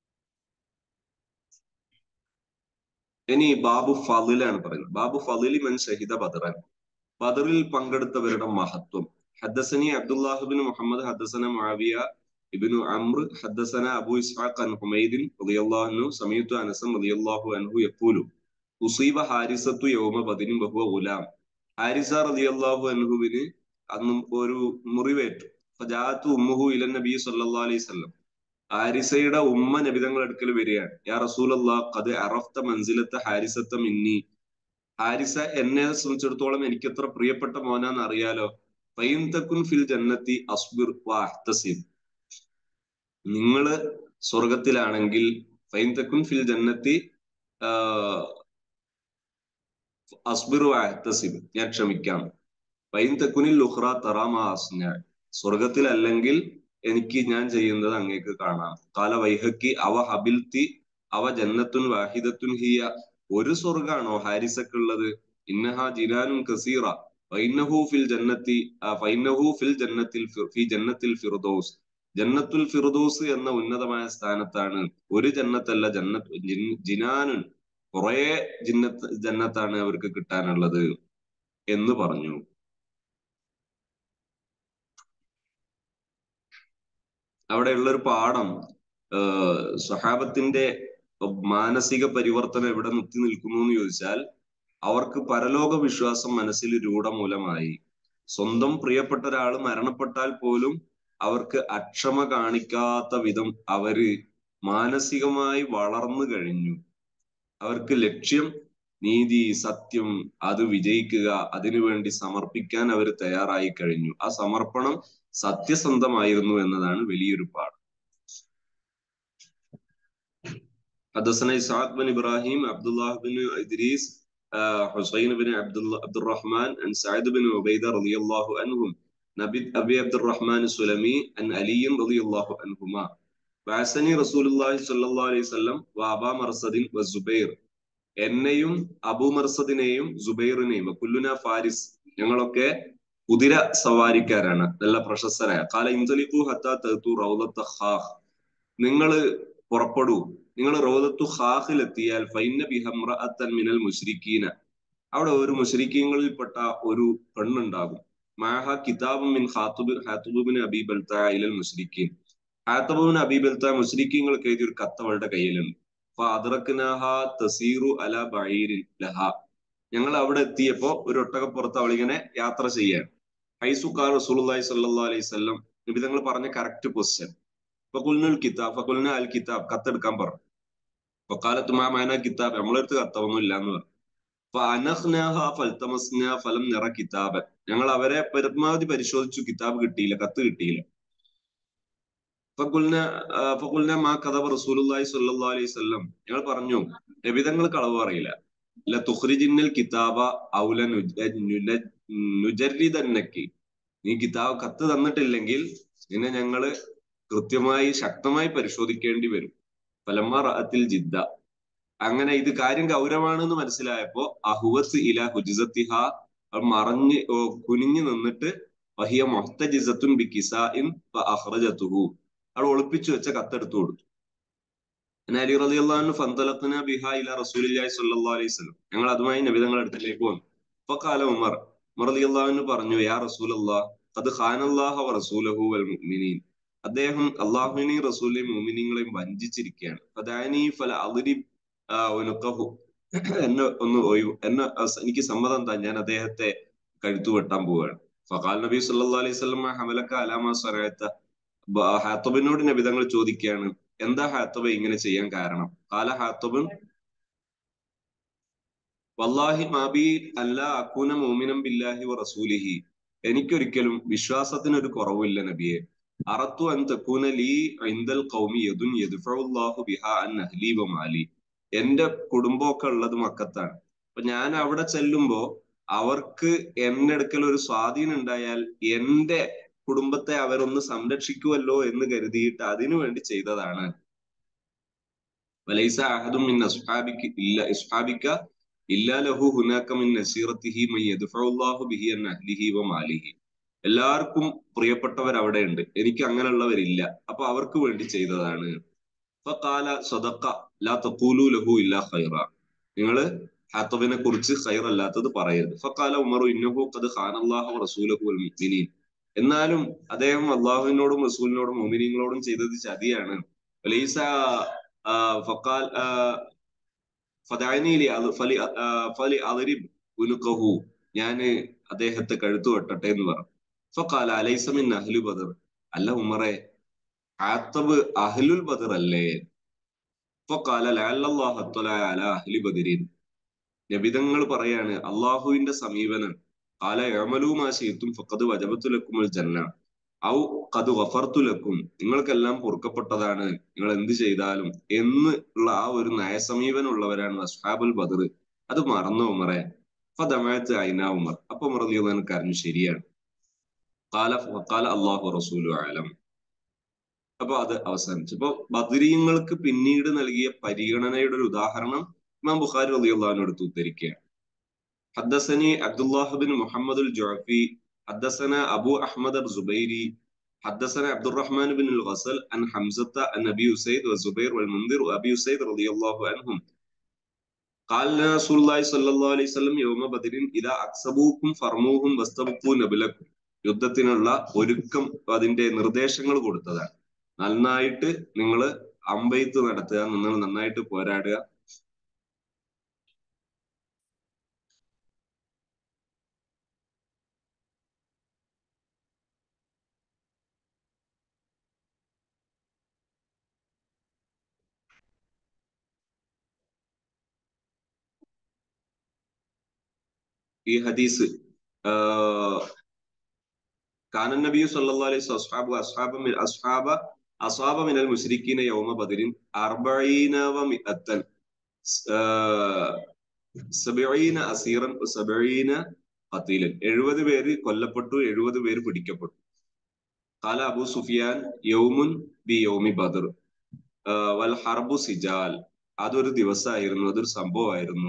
S1: ഇനി ബാബു ഫളിലാണ് പറയുന്നത്. ബാബു ഫളിലി മൻ ഷഹിദ ബദറൻ, ബദറിൽ പങ്കെടുത്തവരുടെ മഹത്വം. ഹദ്ദസനി അബ്ദുല്ലാഹ് ഇബ്നു മുഹമ്മദ് ഹദ്ദസന മുആവിയ ഇബ്നു അംർ ഹദ്ദസന അബൂ ഇസ്ഹാഖ് അൻ ഹുമൈദ് റളിയല്ലാഹു അൻഹു സമീഅതു അനസ് റളിയല്ലാഹു അൻഹു യഖൂലു ഉസീബ ഹാരിസത്തു യൗമ ബദരിൻ വഹുവ ഗുലാം, ഹാരിസ റളിയല്ലാഹു അൻഹുവിന് അന്ന് ഒരു മുറിവേറ്റു. ഫജാഅതു ഉമ്മുഹു ഇലൻ നബി സല്ലല്ലാഹു അലൈഹി വസല്ലം, ഹാരിസയുടെ ഉമ്മ നബിതങ്ങളുടെ അടുക്കൽ വരികയാണ്. യാ റസൂലല്ലാഹ് ഖദ് അറഫ്ത മൻസിലത്ത ഹാരിസത്ത മിന്നി, ഹാരിസ എന്നെ സംബന്ധിച്ചിടത്തോളം എനിക്ക് എത്ര പ്രിയപ്പെട്ട മോനാന്ന് അറിയാലോ. ഫൈൻ തകുൻ ഫിൽ ജന്നത്തി അസ്ബിർ വഅഹ്തസിബ്, നിങ്ങള് സ്വർഗത്തിലാണെങ്കിൽ ഫൈൻ തകുൻ ഫിൽ ജന്നത്തി അസ്ബിർ വഅഹ്തസിബ്, ഞാൻ ക്ഷമിക്കാം. ഫൈൻ തകുനിൽ ഉഖ്റ തറാ മാ അസ്ന, സ്വർഗത്തിലല്ലെങ്കിൽ എനിക്ക് ഞാൻ ചെയ്യുന്നത് അങ്ങേക്ക് കാണാം. കാല വൈഹക്കി അവ ഹബിൽത്തി അവ ജന്നത്തുൻ വാഹിദത്തുൻ ഹിയ, ഒരു സ്വർഗാണോ ഹാരിസക്കുള്ളത്? ഇന്നഹാ ജിനാനുൻ കസീറ ഫൈന്നഹു ഫിൽ ജന്നത്തി ഫൈന്നഹു ഫിൽ ജന്നത്തിൽ ഫി ജന്നത്തിൽ ഫിർദൗസ്, ജന്നത്തുൽ ഫിർദൗസ് എന്ന ഉന്നതമായ സ്ഥാനത്താണ്. ഒരു ജന്നത്തല്ല, ജിനാനുൻ, കുറെ ജന്നത്താണ് അവർക്ക് കിട്ടാനുള്ളത് എന്ന് പറഞ്ഞു. അവിടെയുള്ളൊരു പാഠം, സ്വഹാബത്തിന്റെ മാനസിക പരിവർത്തനം എവിടെ നിർത്തി നിൽക്കുന്നു എന്ന് ചോദിച്ചാൽ, അവർക്ക് പരലോക വിശ്വാസം മനസ്സിൽ രൂഢമൂലമായി. സ്വന്തം പ്രിയപ്പെട്ട ഒരാൾ മരണപ്പെട്ടാൽ പോലും അവർക്ക് അക്ഷമ കാണിക്കാത്ത വിധം അവര് മാനസികമായി വളർന്നു കഴിഞ്ഞു. അവർക്ക് ലക്ഷ്യം നീതി, സത്യം, അത് വിജയിക്കുക, അതിനുവേണ്ടി സമർപ്പിക്കാൻ അവർ തയ്യാറായി കഴിഞ്ഞു. ആ സമർപ്പണം സത്യസന്ധമായിരുന്നു എന്നതാണ് വലിയൊരു പാഠം. حدثنا إسحاق بن إبراهيم عبد الله بن إدريس حسين بن عبد الرحمن عن سعد بن عبيدة رضي الله عنهم نبي أبي عبد الرحمن السلمي عن علي رضي الله عنهما بعثني رسول الله صلى الله عليه وسلم وأبا مرصد والزبير, എന്നെയും അബൂ മർസദിനെയും സുബൈറിനെയും, കുല്ലുന ഫാരിസ്, ഞങ്ങളൊക്കെ കുതിര സവാരിക്കാരാണ്, നല്ല പ്രശസ്തരായ. കാല ഇൻതലിഖു ഹത്താ തഅതു റൗളത്ത ഖാഖ്, നിങ്ങൾ പുറപ്പെടൂ, നിങ്ങൾ റൗളത്തു ഖാഖിൽ എത്തിയാൽ ഫൈന്ന ബിഹ ഇംറഅത്തൻ മിനൽ മുശ്രിക്കീന, അവിടെ ഒരു മുശ്രിക്കീങ്ങളിൽപ്പെട്ട ഒരു പെണ്ണുണ്ടാകും. മാഹ കിതാബും മിൻ ഹാത്തിബ് ഇബ്നു അബീ ബൽതഅ ഇലൽ മുശ്രിക്കീൻ, ഹാത്തിബ് ഇബ്നു അബീ ബൽതഅ മുശ്രിക്കീങ്ങൾക്ക് എഴുതിയ ഒരു കത്ത് അവളുടെ കയ്യിലുണ്ട്. തസീറു അല ബഈരിൻ ലഹാ, ഞങ്ങൾ അവിടെ എത്തിയപ്പോ ഒരു ഒട്ടകപ്പുറത്ത് അവളിങ്ങനെ യാത്ര ചെയ്യാൻ. ഹൈസുഖാർ റസൂലുള്ളാഹി സ്വല്ലല്ലാഹു അലൈഹി വസല്ലം, നബി തങ്ങൾ പറഞ്ഞ കറക്റ്റ് ക്വസ്റ്റ്യൻ. ഫഖുൽനുൽ കിതാബ്, ഫഖുൽന അൽ കിതാബ്, കത്തെടുക്കാൻ പറഞ്ഞു. ഫഖാലത്ത് മാ മാന കിതാബ്, നമ്മളടുത്ത് കത്തൊന്നും ഇല്ല എന്ന് പറഞ്ഞു. ഫഅനഖ്നാഹ ഫൽതമസ്നാ ഫലം നിറ കിതാബ്, ഞങ്ങൾ അവരെ പരമാവധി പരിശോധിച്ചു, കിതാബ് കിട്ടിയില്ല, കത്ത് കിട്ടിയില്ല. ഫഖുൽന മാ കദബ റസൂലുള്ളാഹി സ്വല്ലല്ലാഹു അലൈഹി വസല്ലം, ഞങ്ങൾ പറഞ്ഞു നബി തങ്ങൾ കളവ് പറയില്ല. ല തുഖ്രിജിന്നൽ കിതാബ ഔ ല നുജർരിദന്നകി, നീ കിതാബ് കത്ത് തന്നിട്ടില്ലെങ്കിൽ നിന്നെ ഞങ്ങള് കൃത്യമായി ശക്തമായി പരിശോധിക്കേണ്ടി വരും. ഫലമ്മ റഅത്തിൽ ജിദ്ദ, അങ്ങനെ ഇത് കാര്യം ഗൗരവമാണെന്ന് മനസ്സിലായപ്പോ അഹുവസ് ഇല ഹുജ്സത്തിഹ, മറഞ്ഞ് കുനിഞ്ഞു നിന്നിട്ട് വഹിയ മുഹ്തജിസത്തുൻ ബികിസാഇൻ ഫഅഖ്റജതുഹു, അവൾ ഒളിപ്പിച്ചു വെച്ച കത്തെടുത്തു കൊടുത്തു. അലി റളിയല്ലാഹു അൻഹു ഫന്തലഖ്നാ ബിഹാ ഇലാ റസൂലില്ലാഹി സ്വല്ലല്ലാഹു അലൈഹി വസല്ലം, ഞങ്ങൾ അതുമായി നബി തങ്ങളുടെ അടുത്തേക്ക് വന്നു. ഫഖാല ഉമർ റളിയല്ലാഹു അൻഹു പറഞ്ഞു, യാ റസൂലല്ലാഹ് ഖദ് ഖാനല്ലാഹു വ റസൂലഹു വൽ മുഅ്മിനീൻ, അദ്ദേഹം അല്ലാഹുവിനെയും റസൂലിനെയും മുഅ്മിനീങ്ങളെയും വഞ്ചിച്ചിരിക്കുകയാണ്. ഫദഅനി ഫല അദ്രിബ് ഉനുഖഹു, എനിക്ക് സമ്മതം താ, ഞാൻ അദ്ദേഹത്തെ കഴുത്തു വെട്ടാൻ പോവുകയാണ്. ഫഖാൽ നബി സല്ലല്ലാഹു അലൈഹി വസല്ലം ഹമലക അലാ മാ സറഅത, ഹാത്തബിനോട് നബി തങ്ങൾ ചോദിക്കുകയാണ്, എന്താ ഹാത്തബ് ഇങ്ങനെ ചെയ്യാൻ കാരണം? കാല ഹാത്തബുൻ വല്ലാഹി മാബി അല്ലാ അകൂന മുഅ്മിനൻ ബില്ലാഹി വ റസൂലിഹി, എനിക്കൊരിക്കലും വിശ്വാസത്തിന് ഒരു കുറവില്ല നബിയെ. അറത്തു അൻ തകൂന ലീ ഇൻദൽ ഖൗമി യദുൻ യദ്ഫഉല്ലാഹു ബിഹാ അൻ അഹ്ലി വ മാലി, എന്റെ കുടുംബമൊക്കെ ഉള്ളത് മക്കത്താണ്. അപ്പൊ ഞാൻ അവിടെ ചെല്ലുമ്പോ അവർക്ക് എന്റെ അടുക്കൽ ഒരു സ്വാധീനം ഉണ്ടായാൽ എന്റെ കുടുംബത്തെ അവരൊന്ന് സംരക്ഷിക്കുമല്ലോ എന്ന് കരുതിയിട്ട് അതിനു വേണ്ടി ചെയ്തതാണ്. വലൈസ അഹദും മിൻ അസ്ഹാബിക ഇല്ലാ ലഹു ഹുനാക മിൻ നസീറതിഹി മൻ യദ്ഫഉല്ലാഹു ബിഹി അൻ അഹ്ലിഹി വ മാലിഹി, എല്ലാവർക്കും പ്രിയപ്പെട്ടവർ അവിടെ ഉണ്ട്, എനിക്ക് അങ്ങനെയുള്ളവരില്ല, അപ്പൊ അവർക്ക് വേണ്ടി ചെയ്തതാണ്. ഫഖാല സദഖ ലാ തഖൂലു ലഹു ഇല്ലാ ഖൈറ, നിങ്ങള് ഹാത്തബിനെ കുറിച്ച് ഖൈർ അല്ലാത്തത് പറയരുത്. ഫഖാല ഉമറു ഇന്നഹു ഖദ് ഖാനല്ലാഹു വ റസൂലഹു വൽ മുഅ്മിനീൻ, എന്നാലും അദ്ദേഹം അള്ളാഹുവിനോടും റസൂലിനോടും മുഅ്മിനീങ്ങളോടും ചെയ്തത് ചതിയാണ്. ലൈസ ഫഖാൽ ഫദഅനി ഫലി അദ്രിബ് ഉനുഖഹു, ഞാന് അദ്ദേഹത്തെ കഴുത്തു വെട്ടട്ടെ എന്ന് പറഞ്ഞു. ഫഖാല അലൈസ മിൻ അഹ്ലി ബദർ, അല്ല ഉമറെ, ഹാത്തബ് അഹ്ലുൽ ബദർ അല്ലേ? ഫഖാല ലഅല്ലല്ലാഹു അത്ലഅ അലാ അഹ്ലി ബദരിൻ, നബിതങ്ങൾ പറയാണ് അള്ളാഹുവിന്റെ സമീപനം, ഖാല ഇഅ്മലൂ മാ ശിഅ്തും ഫഖദ് വജബതു ലക്കുമുൽ ജന്ന ഔ ഖദ് ഗഫർതു ലക്കും, നിങ്ങൾക്കെല്ലാം പൊറുക്കപ്പെട്ടതാണ്, നിങ്ങൾ എന്ത് ചെയ്താലും എന്ന് ഉള്ള ആ ഒരു നയസമീപനം ഉള്ളവരാണ് അസ്ഹാബുൽ ബദർ. അത് മറന്നോ ഉമറെ? ഫദമഅത്ത് ഐനാ ഉമർ, അപ്പൊ ഉമർ റളിയല്ലാഹു അൻഹു കരഞ്ഞു, ശരിയാണ്. ഖാല അല്ലാഹു റസൂലു അഅലം, അപ്പൊ അത് അവസാനിച്ചു. അപ്പൊ ബദരീങ്ങൾക്ക് പിന്നീട് നൽകിയ പരിഗണനയുടെ ഒരു ഉദാഹരണം ഇമാം ബുഖാരി റളിയല്ലാഹു അൻഹു എടുത്ത് ഉദ്ധരിക്കുകയാണ്. ഹദ്ദസനി Abdullah bin Muhammad al Jufi ഹദ്ദസന അബു അഹ്മദ് അൽ സുബൈരി حدثنا عبد الرحمن بن الغسل عن حمزة عن أبي أسيد والزبير والمنذر وأبي أسيد رضي الله عنهم قال رسول الله صلى الله عليه وسلم يوم بدر إذا أكسبوكم فرموهم واستبقوا نبلكم. യുദ്ധത്തിനുള്ള ഒരുക്കം അതിന്റെ നിർദ്ദേശങ്ങൾ കൊടുത്തതാണ്. നന്നായിട്ട് നിങ്ങൾ അമ്പെയ്ത്ത് നടത്തുക, നിങ്ങൾ നന്നായിട്ട് പോരാടുക. ഈ ഹദീസ് കാനൻ നബി സല്ലല്ലാഹു അലൈഹി വസല്ലം അസ്ഹാബ മിനൽ മുശ്രിക്കീന യൗമ ബദരിൻ 40 വമിഅത്തൻ സബഈന അസീറൻ 70 ഖതീലൻ. 70 പേര് കൊല്ലപ്പെട്ടു, 70 പേര് പിടിക്കപ്പെട്ടു. ഖാല അബൂ സുഫിയാൻ യൗമുൻ ബി യൗമി ബദർ വൽ ഹർബു സിജാൽ. അതൊരു ദിവസമായിരുന്നു, അതൊരു സംഭവമായിരുന്നു.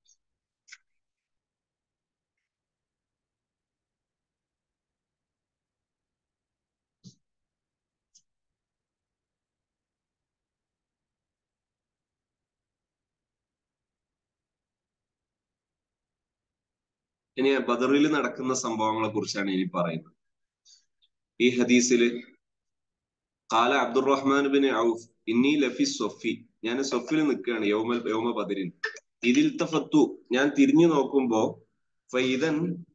S1: ഇനി ബദറിൽ നടക്കുന്ന സംഭവങ്ങളെ കുറിച്ചാണ് ഇനി പറയുന്നത്. ഈ ഹദീസില് ഖാല അബ്ദുറഹ്മാൻ ബിൻ ഔഫ് ഇന്നി ലഫി സൊഫി, ഞാൻ സൊഫിൽ നിൽക്കുകയാണ് യൗമ ബദരിൻ. ഇതിൽ തഫത്തു, ഞാൻ തിരിഞ്ഞു നോക്കുമ്പോ ഫൈദൻ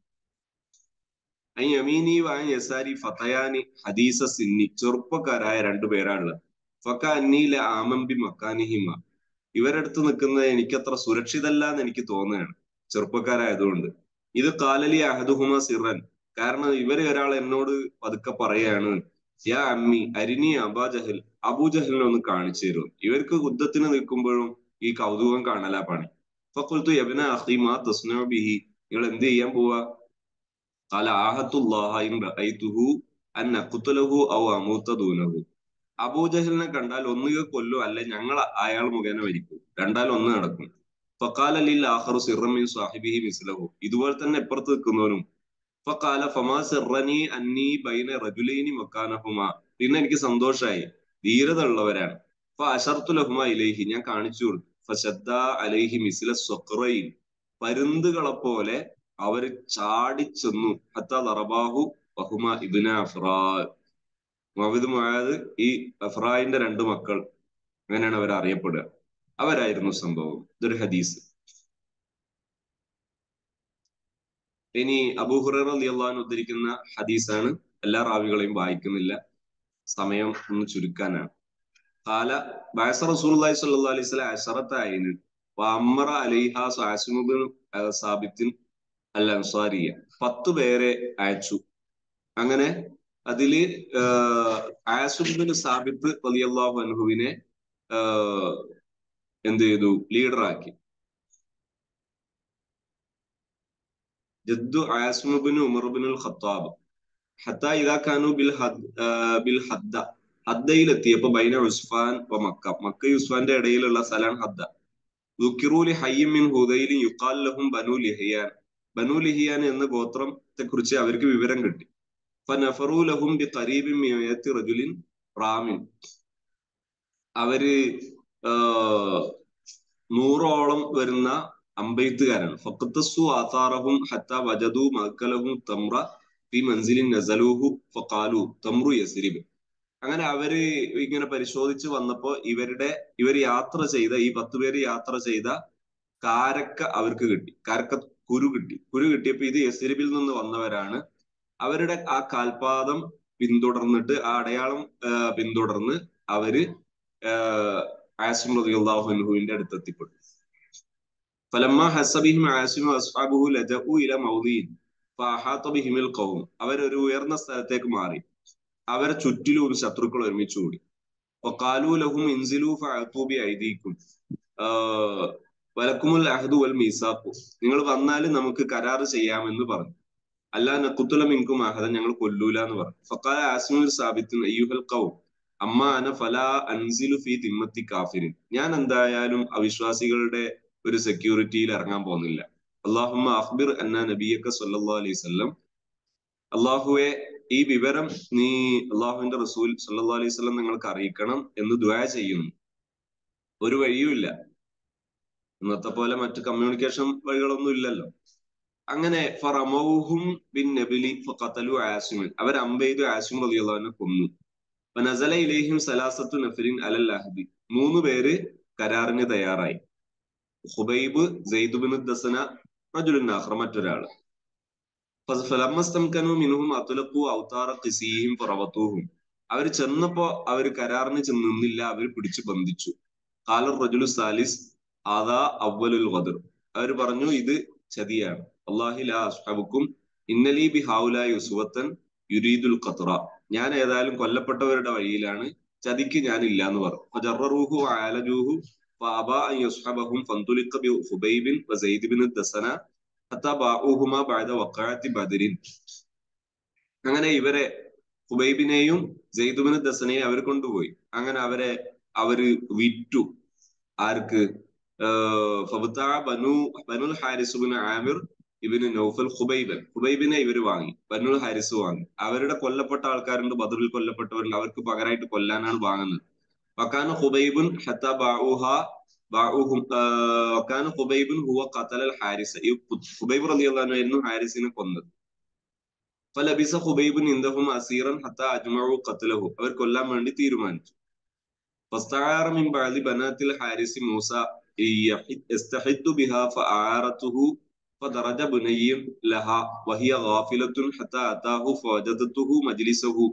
S1: യമീനി വാൻ യസാരി ഫതയാനി ഹദീസ സിന്നി, ചെറുപ്പക്കാരായ രണ്ടുപേരാണുള്ളത്. ഫക അന്നീല ആമംബി മക്കാനിഹിമ, ഇവരടുത്ത് നിൽക്കുന്നത് എനിക്കത്ര സുരക്ഷിതല്ല എന്ന് എനിക്ക് തോന്നുകയാണ്, ചെറുപ്പക്കാരായതുകൊണ്ട്. ഇത് കാലലി അഹദുഹുമ സിറൻ, കാരണം ഇവര് ഒരാൾ എന്നോട് പതുക്കെ പറയാണ്, യാ അമ്മി അരിനി അബാജഹൽ, അബൂജഹലിനെ ഒന്ന് കാണിച്ചു തരും. ഇവർക്ക് യുദ്ധത്തിന് നിൽക്കുമ്പോഴും ഈ കൗതുകം കാണലാ പണി. ഫഖുൽതു യബ്ന അഖി മാ തസ്നഉ ബിഹി, നിങ്ങൾ എന്ത് ചെയ്യാൻ പോവാ? ഖാല ആഹത്തുല്ലാഹ ഇൻ റഅയ്തുഹു അൻ അഖ്തുലഹു ഔ അമൂത ദൂനഹു. അബൂജഹലിനെ കണ്ടാൽ ഒന്നുകിൽ കൊല്ലു, അല്ലെ ഞങ്ങൾ അയാൾ മുഖേന മരിക്കും, രണ്ടാൽ ഒന്ന് നടക്കും. ഫഖാല ലിൽ ആഖറു സിർറൻ മിൻ സാഹിബിഹി മിസ്ലഹു, ഇതുപോലെ തന്നെ ഇപ്പുറത്ത് നിൽക്കുന്നവനും. ഫഖാല ഫമാ സിർറനി അന്നി ബൈന റജുലൈനി മക്കാനഹുമാ, പിന്നെ എനിക്ക് സന്തോഷായി, ധീരത ഉള്ളവരാണ്. ഫഅശർതു ലഹുമാ ഇലൈഹി, ഞാൻ കാണിച്ചു കൊടുത്തു. ഫശദ്ദാ അലൈഹി മിസ്ല സ്വഖറൈൻ, പരുന്തുകളെ പോലെ അവര് ചാടിച്ചെന്നു. ഹത്താ ദറബാഹു വഹുമാ ഇബ്ന അഫ്റാ, മുഅവിദ് മുആദ് ഈ അഫ്രായിന്റെ രണ്ട് മക്കൾ, അങ്ങനെയാണ് അവർ അറിയപ്പെടുക. അവരായിരുന്നു സംഭവം. ഇതൊരു ഹദീസ്. ഇനി അബൂ ഹുറൈറ റളിയല്ലാഹു അൻഹു ഉദ്ധരിക്കുന്ന ഹദീസാണ്. എല്ലാ റാവികളെയും വായിക്കുന്നില്ല, സമയം ഒന്ന് ചുരുക്കാനാണ്. ഖാല ബഅസ റസൂലുള്ളാഹി സ്വല്ലല്ലാഹു അലൈഹി വസല്ലം അശറത അയ്ൻ വഅമറ അലൈഹാ ആസിം ഇബ്നു സാബിത്തിൻ അൽ അൻസാരിയ, 10 പേരെ അയച്ചു. അങ്ങനെ അതില് ആസിം ഇബ്നു സാബിത്ത് റളിയല്ലാഹു അൻഹുവിനെ എന്ത് ചെയ്തു? ലീഡറാക്കി. ജദ്ദു Asim ibn Umar ibn al Khattab ഹത്താ ഇദാ കാനു ബിൽ ഹദ്ദ, ഹദ്ദയിലെത്തിയപ്പോ ബൈന ഉസ്ഫാൻ വ മക്ക, മക്കയും ഉസ്ഫാന്റെ ഇടയിലുള്ള സ്ഥലമാണ് ഹദ്ദ. ദുക്കിറൂ ലി ഹയ്യിൻ മിൻ ഹുദൈലിൻ യുഖാൽ ലഹും ബനു ലിഹിയാൻ, ബനു ലിഹിയാൻ എന്ന ഗോത്രത്തെ കുറിച്ച് അവർക്ക് വിവരം കിട്ടി. ഫനഫറൂ ലഹും ബി ഖരീബിൻ മിൻ മിഅത്തി റജുലിൻ റാമിൻ, അവര് 100ഓളം വരുന്ന അമ്പെയ്ത്തുകാരാണ്. ഫഖത്തസു ആതാറഹും ഹത്താ വജദു മഅക്കലഹും തംറ ഫി മൻസിലിൻ നസലൂഹു ഫഖാലു തംറു യസ്രിബ്. അങ്ങനെ അവര് ഇങ്ങനെ പരിശോധിച്ച് വന്നപ്പോ ഇവർ യാത്ര ചെയ്ത ഈ 10 പേര് യാത്ര ചെയ്ത കാരക്ക അവർക്ക് കിട്ടി. കാരക്ക കുരു കിട്ടി. കുരു കിട്ടിയപ്പോ ഇത് യസ്രിബിൽ നിന്ന് വന്നവരാണ്. അവരുടെ ആ കാൽപാദം പിന്തുടർന്നിട്ട്, ആ അടയാളം പിന്തുടർന്ന് അവര് ആസിം റളിയല്ലാഹു അൻഹുവിന്റെ അടുത്ത് എത്തിപ്പെട്ടു. ഫലമ്മ ഹസബിഹിം ആസിം വഅസ്ഹാബുഹു ലജഉ ഇല മൗദിൻ ഫഅഹാത ബിഹിമിൽ ഖൗം, അവരൊരു ഉയർന്ന സ്ഥലത്തേക്ക് മാറി. അവരെ ചുറ്റിലും ശത്രുക്കൾ ഒരുമിച്ച് കൂടി. വഖാലു ലഹും ഇൻസിലു ഫഅതു ബി ഐദീകും വലക്കുമുൽ അഹ്ദു വൽ മീസാഖു, നിങ്ങൾ വന്നാൽ നമുക്ക് കരാറ് ചെയ്യാമെന്ന് പറഞ്ഞു. അല്ലാ നഖ്തുല മിൻകും അഹദൻ, ഞങ്ങൾ കൊല്ലൂല എന്ന് പറഞ്ഞു. ഫഖാല ആസിം സാബിത്തിൻ അയ്യുഹൽ ഖൗം, അമ്മ അന ഫലാ അൻസിലു ഫി തിമ്മത്തി കാഫിരിൻ, ഞാൻ എന്തായാലും അവിശ്വാസികളുടെ ഒരു സെക്യൂരിറ്റിയിൽ ഇറങ്ങാൻ പോകുന്നില്ല. അല്ലാഹുമ്മ അഖ്ബിർ അന്ന നബിയക സല്ലല്ലാഹു അലൈഹി വസല്ലം, അള്ളാഹുവെ ഈ വിവരം നീ അള്ളാഹുവിന്റെ റസൂൽ സല്ലല്ലാഹു അലൈഹി വസല്ലം നിങ്ങൾക്ക് അറിയിക്കണം എന്ന് ദുആ ചെയ്യുന്നു. ഒരു വഴിയുമില്ല, ഇന്നത്തെ പോലെ മറ്റു കമ്മ്യൂണിക്കേഷൻ വഴികളൊന്നും ഇല്ലല്ലോ. അങ്ങനെ ഫറമൗഹും ബിൻ നബിലി ഫഖതലു ആസിമിൻ, അവർ അമ്പെയ്തു ആസിം റളിയല്ലാഹു അൻഹു കൊന്നു. ഫനസല ഇലൈഹിം സലാസത്തു നഫരിൻ അലൽ അഹ്ദി, 3 പേര് കരാറിന് തയ്യാറായി. ഖുബൈബ്, സെയ്ദ് ബിൻ ദസന, റജുലുൻ ആഖർ, മറ്റൊരാള്. ഫലമ്മസ്തംകനു മിൻഹും അത്ലഖു ഔതാറ ഖിസിഹിം ഫറവതുഹും, അവർ ചെന്നപ്പോ അവർ കരാറിന് നിന്നില്ല, അവർ പിടിച്ചു ബന്ധിച്ചു. ഖാലർ റജുലു സാലിസ് ആദാ അവ്വലുൽ ഖദർ, അവർ പറഞ്ഞു ഇത് ചതിയാണ്. അല്ലാഹി ലാ അസ്ഹബുക്കും ഇന്നലി ബി ഹൗലാ യുസ്വത്തൻ യുരീദുൽ ഖത്റ, ഞാൻ ഏതായാലും കൊല്ലപ്പെട്ടവരുടെ വഴിയിലാണ്, ചതിക്ക് ഞാനില്ല എന്ന് പറഞ്ഞു. ഫജററൂഹു വആലജൂഹു ഫഅബാ അൻ യസ്ഹബഹും ഫന്തുലിഖ ബി ഖുബൈബിൻ വസൈദ് ബിൻ ദസന ഹത്താ ബഅൂഹുമാ ബഅദ വഖഅത്തി ബദരിൻ. അങ്ങനെ ഇവരെ ഖുബൈബിനെയും സെയ്ദ് ബിൻ ദസനെയും അവർ കൊണ്ടുപോയി. അങ്ങനെ അവര് വിറ്റു. ആർക്ക്? Banu al Harith bin Amir ibn Nawfal ഖുബൈബിനെ ഇവർ വാങ്ങി, ബനുൽ ഹാരിസ് വാങ്ങി. അവരുടെ കൊല്ലപ്പെട്ട ആൾക്കാരുണ്ട്, ബദറിൽ കൊല്ലപ്പെട്ടവരുണ്ട്, അവർക്ക് പകരമായിട്ട് കൊല്ലാനാണ് വാങ്ങുന്നത്. വക്കാന ഖുബൈബുൻ ഹത്താ വക്കാന ഖുബൈബുൻ ഹുവ ഖതലൽ ഹാരിസ, ഈ ഖുബൈബ് റളിയല്ലാഹു അൻഹു ആയിരുന്നു ഹാരിസിനെ കൊന്നത്. ഫലബിസ ഖുബൈബുൻ ഇൻദഹും അസീറൻ ഹത്താ അജ്മഉ ഖത്ലഹു, അവർ കൊല്ലാൻ വേണ്ടി തീരുമാനിച്ചു. ഫസ്തആറ മിൻ ബഅദി ബനാത്തിൽ ഹാരിസ് മൂസ യസ്തഹിദ്ദു ബിഹാ ഫആറതുഹു ഫദറജ ബുനയ്യൻ ലഹാ വഹിയ ഗാഫിലത്തുൻ ഹത്താ അതാഹു ഫവജദതുഹു മജ്ലിസഹു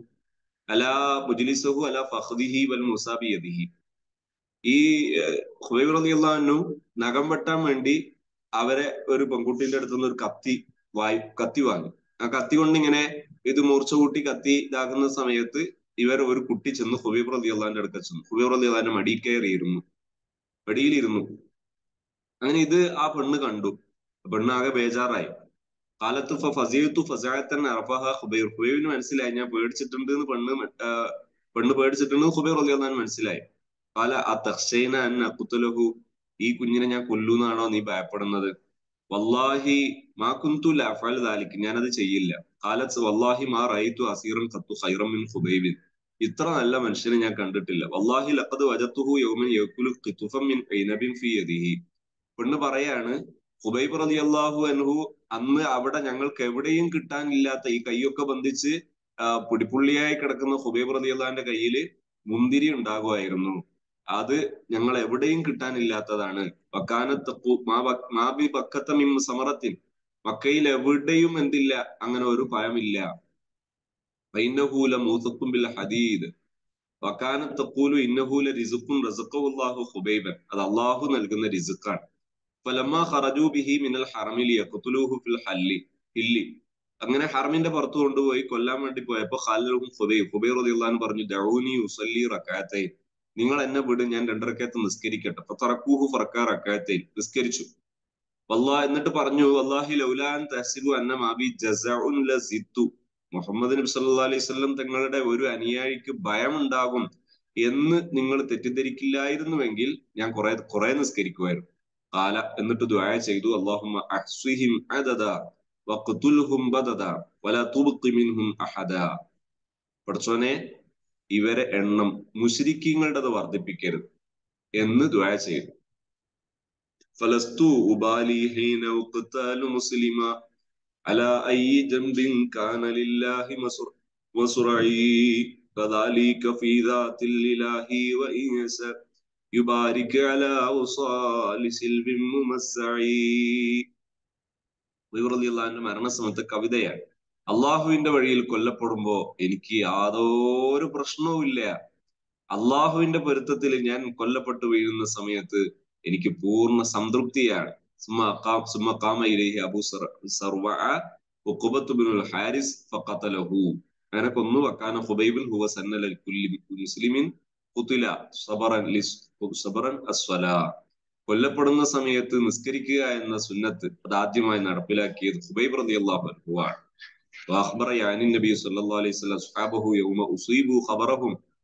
S1: അലാ ഫഖദിഹി വൽ മൂസ ബിയദിഹി. ഈ ഖുബൈബ് റളിയല്ലാഹു അൻഹു നഖം വെട്ടാൻ വേണ്ടി അവരെ ഒരു പെൺകുട്ടിന്റെ അടുത്ത് നിന്ന് ഒരു കത്തി വാങ്ങി. ആ കത്തി കൊണ്ട് ഇങ്ങനെ ഇത് മൂർച്ച കൂട്ടി കത്തി ഇതാക്കുന്ന സമയത്ത് ഒരു കുട്ടി ചെന്ന് ഖുബൈബ് റളിയല്ലാഹുവിന്റെ അടുക്ക ചെന്നു. ഖുബൈബ് റളിയല്ലാഹുവിന്റെ മടിയിലിരുന്നു. അങ്ങനെ ഇത് ആ പെണ്ണ് കണ്ടു. പെണ്ണ് ആകെ ബേജാറായി. കാലത്ത് ഫസഅത്തൻ അറഫഹ ഖുബൈബ്, ഖുബൈബിന് മനസ്സിലായി ഞാൻ പേടിച്ചിട്ടുണ്ട് എന്ന്, പെണ്ണ് പേടിച്ചിട്ടുണ്ട് ഖുബൈബ് റളിയല്ലാഹു അൻഹു മനസ്സിലായി. കാല അതഖ്ശൈന അൻ അഖ്തുലഹു, ഈ കുഞ്ഞിനെ ഞാൻ കൊല്ലൂന്നാണോ നീ ഭയപ്പെടുന്നത്? വല്ലാഹി മാ കുന്തു ലഅഫഅൽ ദാലിക, ഞാനത് ചെയ്യില്ല. ഖാലത്ത് വല്ലാഹി മാ റഅയ്തു അസീറൻ ഖത്തു ഖൈറൻ മിൻ ഖുബൈബിൻ, ഇത്ര നല്ല മനുഷ്യനെ ഞാൻ കണ്ടിട്ടില്ല. വല്ലാഹി ലഖദ് വജദ്തുഹു യൗമൻ യഅകുലു ഖിതുഫൻ മിൻ ഐനബിൻ ഫീ യദിഹി. പെണ്ണ് പറയാണ്, ഖുബൈബ് റളിയല്ലാഹു അൻഹു അന്ന് അവിടെ ഞങ്ങൾക്ക് എവിടെയും കിട്ടാനില്ലാത്ത, ഈ കൈയൊക്കെ ബന്ധിച്ച് പൊടിപ്പുള്ളിയായി കിടക്കുന്ന ഖുബൈബ് റളിയല്ലാഹുവിന്റെ കയ്യിൽ മുന്തിരി ഉണ്ടാകുമായിരുന്നു. അത് ഞങ്ങൾ എവിടെയും കിട്ടാനില്ലാത്തതാണ്. സമറത്തിൻ, മക്കയിൽ എവിടെയും എന്തില്ല, അങ്ങനെ ഒരു പഴമില്ല. ബിൽ ഹദീദ് വകാനത്ത് തഖൂലു ഇന്നഹു ലറിസ്ഖുൻ റസഖഹു അല്ലാഹു ഖുബൈബൻ, അത് അല്ലാഹു നൽകുന്ന റിസ്ഖാണ്. ഫലമ്മാ ഖറജൂ ബിഹി മിനൽ ഹറമി ലിയഖ്തുലൂഹു ഫിൽ ഹില്ലി, അങ്ങനെ ഹറമിന്റെ പുറത്ത് കൊണ്ടുപോയി കൊല്ലാൻ വേണ്ടി പോയപ്പോ ഖുബൈബ് റളിയല്ലാഹു അൻഹു പറഞ്ഞു, ദഊനി ഉസല്ലി റകഅത്തൈൻ, നിങ്ങൾ എന്നെ വിട്, ഞാൻ 2 റകഅത്ത് നിസ്കരിക്കട്ടെ. ഫതറക്കൂഹു ഫറക റകഅത്തൈൻ, നിസ്കരിച്ചു. എന്നിട്ട് പറഞ്ഞു, വല്ലാഹി ലൗലാൻ തഹ്സിബു അന്ന മാബി ജസഉൻ ലസിത്തു, മുഹമ്മദ് നബി സല്ലല്ലാഹു അലൈഹി വസല്ലം തങ്ങളുടെ ഒരു അനുയായിക്ക് ഭയമുണ്ടാകും എന്ന് നിങ്ങൾ തെറ്റിദ്ധരിക്കില്ലായിരുന്നുവെങ്കിൽ ഞാൻ കുറെ നിസ്കരിക്കുമായിരുന്നു. ഖാല, എന്നിട്ട് ദുആ ചെയ്തു, അല്ലാഹുമ്മ അഹ്സിഹിം അദദ വഖ്തുൽഹും ബദദ വലാ തുബ്ഖി മിൻഹും അഹദ, പടച്ചോനെ ഇവരെ എണ്ണം മുശ്രിക്കീങ്ങളുടേത് വർദ്ധിപ്പിക്കരുത് എന്ന് ദുആ ചെയ്തു. ഫലസ്തു ഉബാലി ഹീന ഉഖ്താലു മുസ്ലിമ അലാ അയ്യി ജംബിൻ കാന ലില്ലാഹി മസ്റഈ കദാലിക ഫീ ദാത്തിൽ ഇലാഹി വഇൻസ യുബാരിക അലാ ഉസാലി സിൽബിൻ മുമസ്സഈ. റളിയല്ലാഹു മരണസമയത്ത് കവിതയാണ്. അള്ളാഹുവിന്റെ വഴിയിൽ കൊല്ലപ്പെടുമ്പോ എനിക്ക് യാതൊരു പ്രശ്നവുമില്ല. അള്ളാഹുവിന്റെ പൊരുത്തത്തിൽ ഞാൻ കൊല്ലപ്പെട്ടു വീഴുന്ന സമയത്ത് എനിക്ക് പൂർണ്ണ സംതൃപ്തിയാണ്. അങ്ങനെ കൊന്നു. വക്കാന ഖുബൈബുൻ ഹുവ സന്നല ലികുല്ലി മുസ്ലിമിൻ ഖുതില സബറൻ അസ്വലാ, കൊല്ലപ്പെടുന്ന സമയത്ത് നിസ്കരിക്കുക എന്ന സുന്നത്ത് അത് ആദ്യമായി നടപ്പിലാക്കിയത് ഖുബൈബ് റളിയല്ലാഹു അൻഹു ആണ്. വഅഖ്ബറ യാനി നബി സല്ലല്ലാഹു അലൈഹി വസല്ലം അസ്ഹാബഹു യൗമ ഉസീബു ഖബറഹും,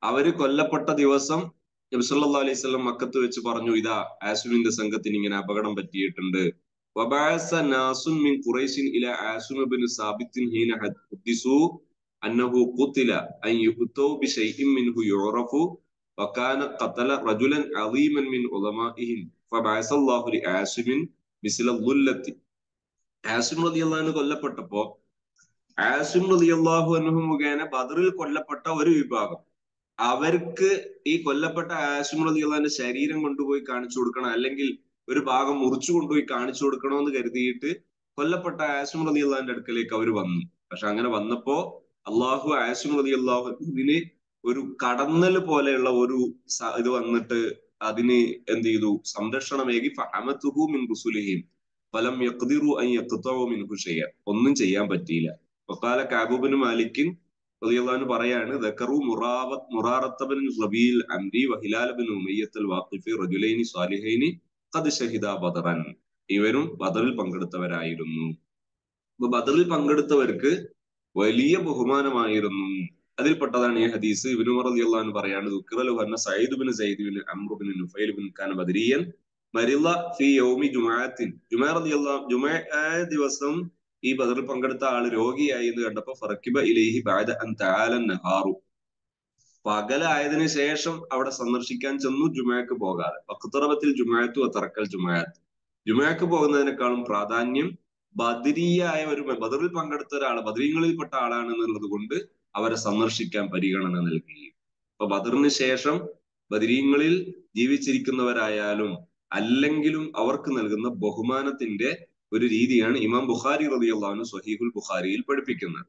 S1: അവര് കൊല്ലപ്പെട്ട ദിവസം നബി സല്ലല്ലാഹു അലൈഹി വസല്ലം മക്കത്ത് വെച്ച് പറഞ്ഞു, ഇതാ ആസിമിന്റെ സംഘത്തിന് ഇങ്ങനെ അപകടം പറ്റിയിട്ടുണ്ട്. വബഅസ നാസുൻ മിൻ ഖുറൈശിൻ ഇലാ ആസിം ഇബ്നു സാബിത്തിൻ ഹീന ഹദ്ദിസു അന്നഹു ഖുതില അൻ യുഖ്തൗ ബിശൈഇൻ മിൻഹു യുറഫു വകാന ഖതല റജുലൻ അളീമൻ മിൻ ഉലമാഇഹിം ഫബഅസ അല്ലാഹു ലി ആസിമിൻ മിസ്ല ദുല്ലത്തി. ആസിം റളിയല്ലാഹു അൻഹു കൊല്ലപ്പെട്ടപ്പോ ആസിം റളിയല്ലാഹു അൻഹു മുഖേന ബദറിൽ കൊല്ലപ്പെട്ട ഒരു വിഭാഗം, അവർക്ക് ഈ കൊല്ലപ്പെട്ട ആസിം റളിയല്ലാഹുവിന്റെ ശരീരം കൊണ്ടുപോയി കാണിച്ചു കൊടുക്കണം, അല്ലെങ്കിൽ ഒരു ഭാഗം മുറിച്ചു കൊണ്ടുപോയി കാണിച്ചു കൊടുക്കണമെന്ന് കരുതിയിട്ട് കൊല്ലപ്പെട്ട ആസിം റളിയല്ലാഹുവിന്റെ അടുക്കലേക്ക് അവർ വന്നു. പക്ഷെ അങ്ങനെ വന്നപ്പോ അള്ളാഹു ആസിം റളിയല്ലാഹുവിന് ഒരു കടന്നൽ പോലെയുള്ള ഒരു ഇത് വന്നിട്ട് അതിന് എന്ത് ചെയ്തു, സംരക്ഷണമേകി ഫഅമതുഹു മിൻ റുസുലിഹിം ഫലം യഖ്ദിറു അൻ യഖ്തഉ മിൻഹു ഷൈഅ. ഒന്നും ചെയ്യാൻ പറ്റിയില്ല. വഖാല കഅബ് ഇബ്നു മാലിക് റളിയല്ലാഹു അൻഹു പറയാണ്, ദക്കറു മുറാറത്ത് ബിൻ റബീൽ അംരി വഹിലാൽ ബിൻ ഉമയ്യത്ത് വാഖിഫി റജുലൈനി സാലിഹൈനി ഖദ് ഷഹിദ ബദറൻ. ഇവരും ബദറിൽ പങ്കെടുത്തവരായിരുന്നു. അപ്പൊ ബദറിൽ പങ്കെടുത്തവർക്ക് വലിയ ബഹുമാനമായിരുന്നു. അതിൽപ്പെട്ടതാണ് ഈ ഹദീസ്. ഇബ്നു ഉമർ റളിയല്ലാഹു അൻഹു പറയാണ്, ദുക്റലഹു അന്ന Saeed bin Saeed bin Amr bin Nufail bin കാന ബദരിയൻ മരിള ഫീ യൗമി ജുമുഅത്തിൻ. ജുമുഅ ദിവസം ഈ ബദറിൽ പങ്കെടുത്ത ആള് രോഗിയായി എന്ന് കണ്ടപ്പോ ഫറക്കിബ ഇലൈഹി ബഅദ അൻ തആല നഹാറു. പകലായതിനു ശേഷം അവിടെ സന്ദർശിക്കാൻ ചെന്നു, ജുമുഅക്ക് പോകാതെ. വഖ്തറബത്തിൽ ജുമുഅത്തു വതറക്കൽ ജുമുഅത്ത്. ജുമുഅക്ക് പോകുന്നതിനേക്കാളും പ്രാധാന്യം ബദരിയായ ഒരു ബദറിൽ പങ്കെടുത്ത ഒരാൾ, ബദരീങ്ങളിൽപ്പെട്ട ആളാണ് എന്നുള്ളത് കൊണ്ട് അവരെ സന്ദർശിക്കാൻ പരിഗണന നൽകി. അപ്പൊ ബദറിന് ശേഷം ബദരീങ്ങളിൽ ജീവിച്ചിരിക്കുന്നവരായാലും അല്ലെങ്കിലും അവർക്ക് നൽകുന്ന ബഹുമാനത്തിന്റെ ഒരു രീതിയാണ് ഇമാം ബുഖാരി റളിയല്ലാഹു അൻഹു സ്വഹീഹുൽ ബുഖാരിയിൽ പഠിപ്പിക്കുന്നത്.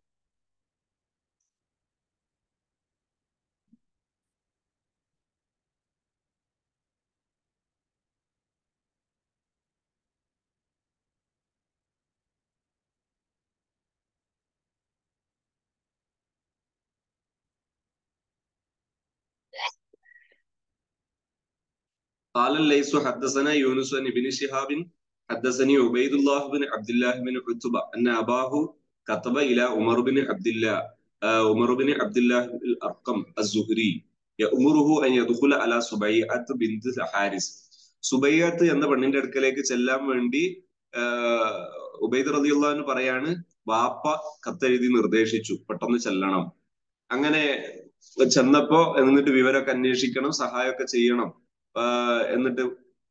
S1: قال الليث حدثنا يونس بن شهاب حدثني عبيد الله بن عبد الله بن عتبة أن أباه كتب إلى عمر بن عبد الله الأرقم الزهري يأمره أن يدخل على سبيعة بنت الحارث. സുബയ്യത്ത് എന്ന പെണ്ണിന്റെ അടുക്കലേക്ക് ചെല്ലാൻ വേണ്ടി ഉബൈദ് റളിയല്ലാഹു അൻഹു പറയാണ്, വാപ്പ കത്തെഴുതി നിർദ്ദേശിച്ചു പെട്ടെന്ന് ചെല്ലണം. അങ്ങനെ ചെന്നപ്പോ എന്നിട്ട് വിവരമൊക്കെ അന്വേഷിക്കണം, സഹായമൊക്കെ ചെയ്യണം. എന്നിട്ട്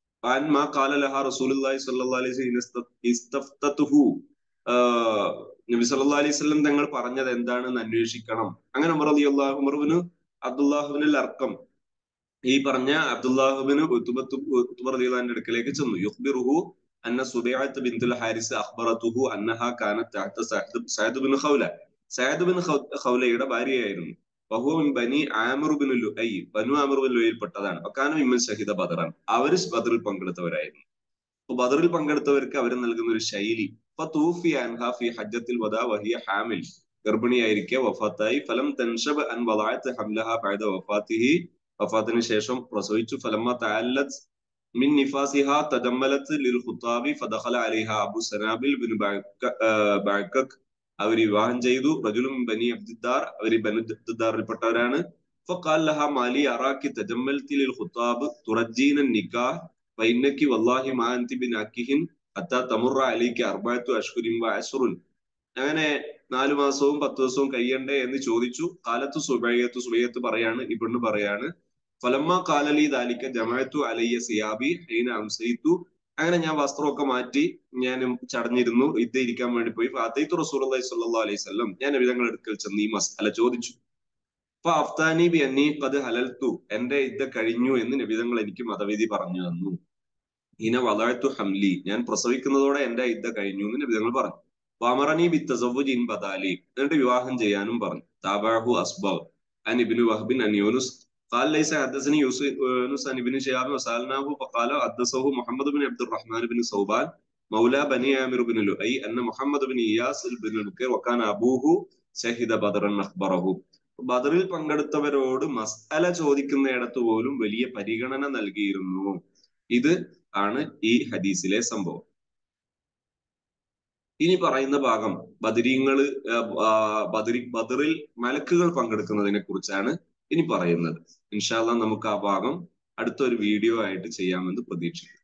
S1: നബി സല്ലല്ലാഹു അലൈഹി വസല്ലം തങ്ങൾ പറഞ്ഞത് എന്താണെന്ന് അന്വേഷിക്കണം. അങ്ങനെ ഉമറുബിന് അബ്ദുല്ലാഹുബിനുൽ അർക്കം ഈ പറഞ്ഞ അബ്ദുല്ലാഹുബിന് ഉത്ബ റളിയല്ലാഹുവിന്റെ അടുക്കലേക്ക് ചെന്നു. യുഖ്ബിറുഹു അന്ന സുബൈഅത്ത് ബിൻതുൽ ഹാരിസ് അഖ്ബറതുഹു അന്നഹാ കാനത് തഹത Saad bin Khawla. Saad bin ഖൗലയുടെ ഭാര്യയായിരുന്നു. വഹുവ മിൻ Bani Amir bin Luayy, Banu Amir bin ലുഅയിൽപ്പെട്ടതാണ്. വകാന മിമ്മൻ ഷഹിദ ബദറൻ, അവര് ബദറിൽ പങ്കെടുത്തവരായിരുന്നു. അപ്പൊ ബദറിൽ പങ്കെടുത്തവർക്ക് അവർ നൽകുന്ന ഒരു ശൈലി, ഫതൂഫി അൻഹാ ഫി ഹജ്ജത്തിൽ വദാ വഹിയ ഹാമിൽ, ഗർഭിണിയായിരിക്കെ വഫാത്തായി. ഫലം തൻഷബ് അൻ വദഅത് ഹംലഹാ ബഅദ വഫാത്തിഹി, വഫാത്തിന് ശേഷം പ്രസവിച്ചു. ഫലമ്മ തഅല്ലത് മിൻ നിഫാസിഹാ തജമ്മലത് ലിൽ ഖുതാബി ഫദഖല അലൈഹ അബു സനാബിൽ ബിൻ ബഅകക്, അവർ വിവാഹം ചെയ്തു. റജുലും ബനി അബ്ദിദ്ദാർ, അവർ ബനു അബ്ദിദ്ദാറിൽപ്പെട്ടവരാണ്. ഫഖാല ലഹാ മാലി അറാക്കി തജമ്മൽതി ലിൽ ഖുതാബ് തുറജീന നിക്കാഹ് ഫഇന്നകി വല്ലാഹി മാ അൻതി ബിനാകിഹിൻ ഹത്താ തമുറ അലൈകി അർബഅതു അശ്ഹുരിൻ വഅശ്റുൻ. അങ്ങനെ 4 മാസവും 10 ദിവസവും കഴിയണ്ടേ എന്ന് ചോദിച്ചു. കാലത്ത് സുബയ്യത്ത് പറയാണ്, ഈ പെണ്ണ് പറയാണ്, ഫലമ്മ കാലലി ദാലിക ജമഅതു അലയ്യ സിയാബി ഹീന അംസൈതു. അങ്ങനെ ഞാൻ വസ്ത്രമൊക്കെ മാറ്റി ഞാൻ ചടഞ്ഞിരുന്നു, ഇത് ഇരിക്കാൻ വേണ്ടി പോയി. ഫഅതൈതു റസൂലുള്ളാഹി സ്വല്ലല്ലാഹു അലൈഹി വസല്ലം, ഞാൻ നബി തങ്ങളുടെ അടുക്കൽ ചെന്ന് ഈ മസ്അല ചോദിച്ചു. ഫഅഫ്താനി ബി അന്നി ഖദ് ഹലൽതു, എന്റെ ഇദ്ദ കഴിഞ്ഞു എന്ന് നബി തങ്ങൾ എനിക്ക് മതവിധി പറഞ്ഞു തന്നു. ഹീന വദഅതു ഹംലി, ഞാൻ പ്രസവിക്കുന്നതോടെ എന്റെ ഇദ്ദ കഴിഞ്ഞു എന്ന് നബി തങ്ങൾ പറഞ്ഞു. വഅമറനി ബിത്തസവ്വുജി ഇൻ ബദാലി, എന്നിട്ട് വിവാഹം ചെയ്യാനും പറഞ്ഞു. താബഅഹു അസ്ബഗ് അൻ ഇബ്നു വഹബിൻ അൻ യൂനുസ് قال ليس حدثني يونس عن ابن شهاب وسالناه فقال حدثه محمد بن عبد الرحمن بن صوبان مولى بني عامر بن لؤي ان محمد بن اياس بن بكر وكان ابوه شهد بدرا اخبره. ബദറിൽ പങ്കെടുത്തവരോട് മസ്അല ചോദിക്കുന്നിടത്ത് പോലും വലിയ പരിഗണന നൽകിയിരുന്നു. ഇത് ആണ് ഈ ഹദീസിലെ സംഭവം. ഇനി പറയുന്ന ഭാഗം ബദറിൽ മലക്കുകൾ പങ്കെടുക്കുന്നതിനെ കുറിച്ചാണ്. ഇനി പറയുന്നത്. ഇൻഷാ അല്ലാഹ് നമുക്ക് ആ ഭാഗം അടുത്തൊരു വീഡിയോ ആയിട്ട് ചെയ്യാമെന്ന് പ്രതീക്ഷിക്കുന്നു.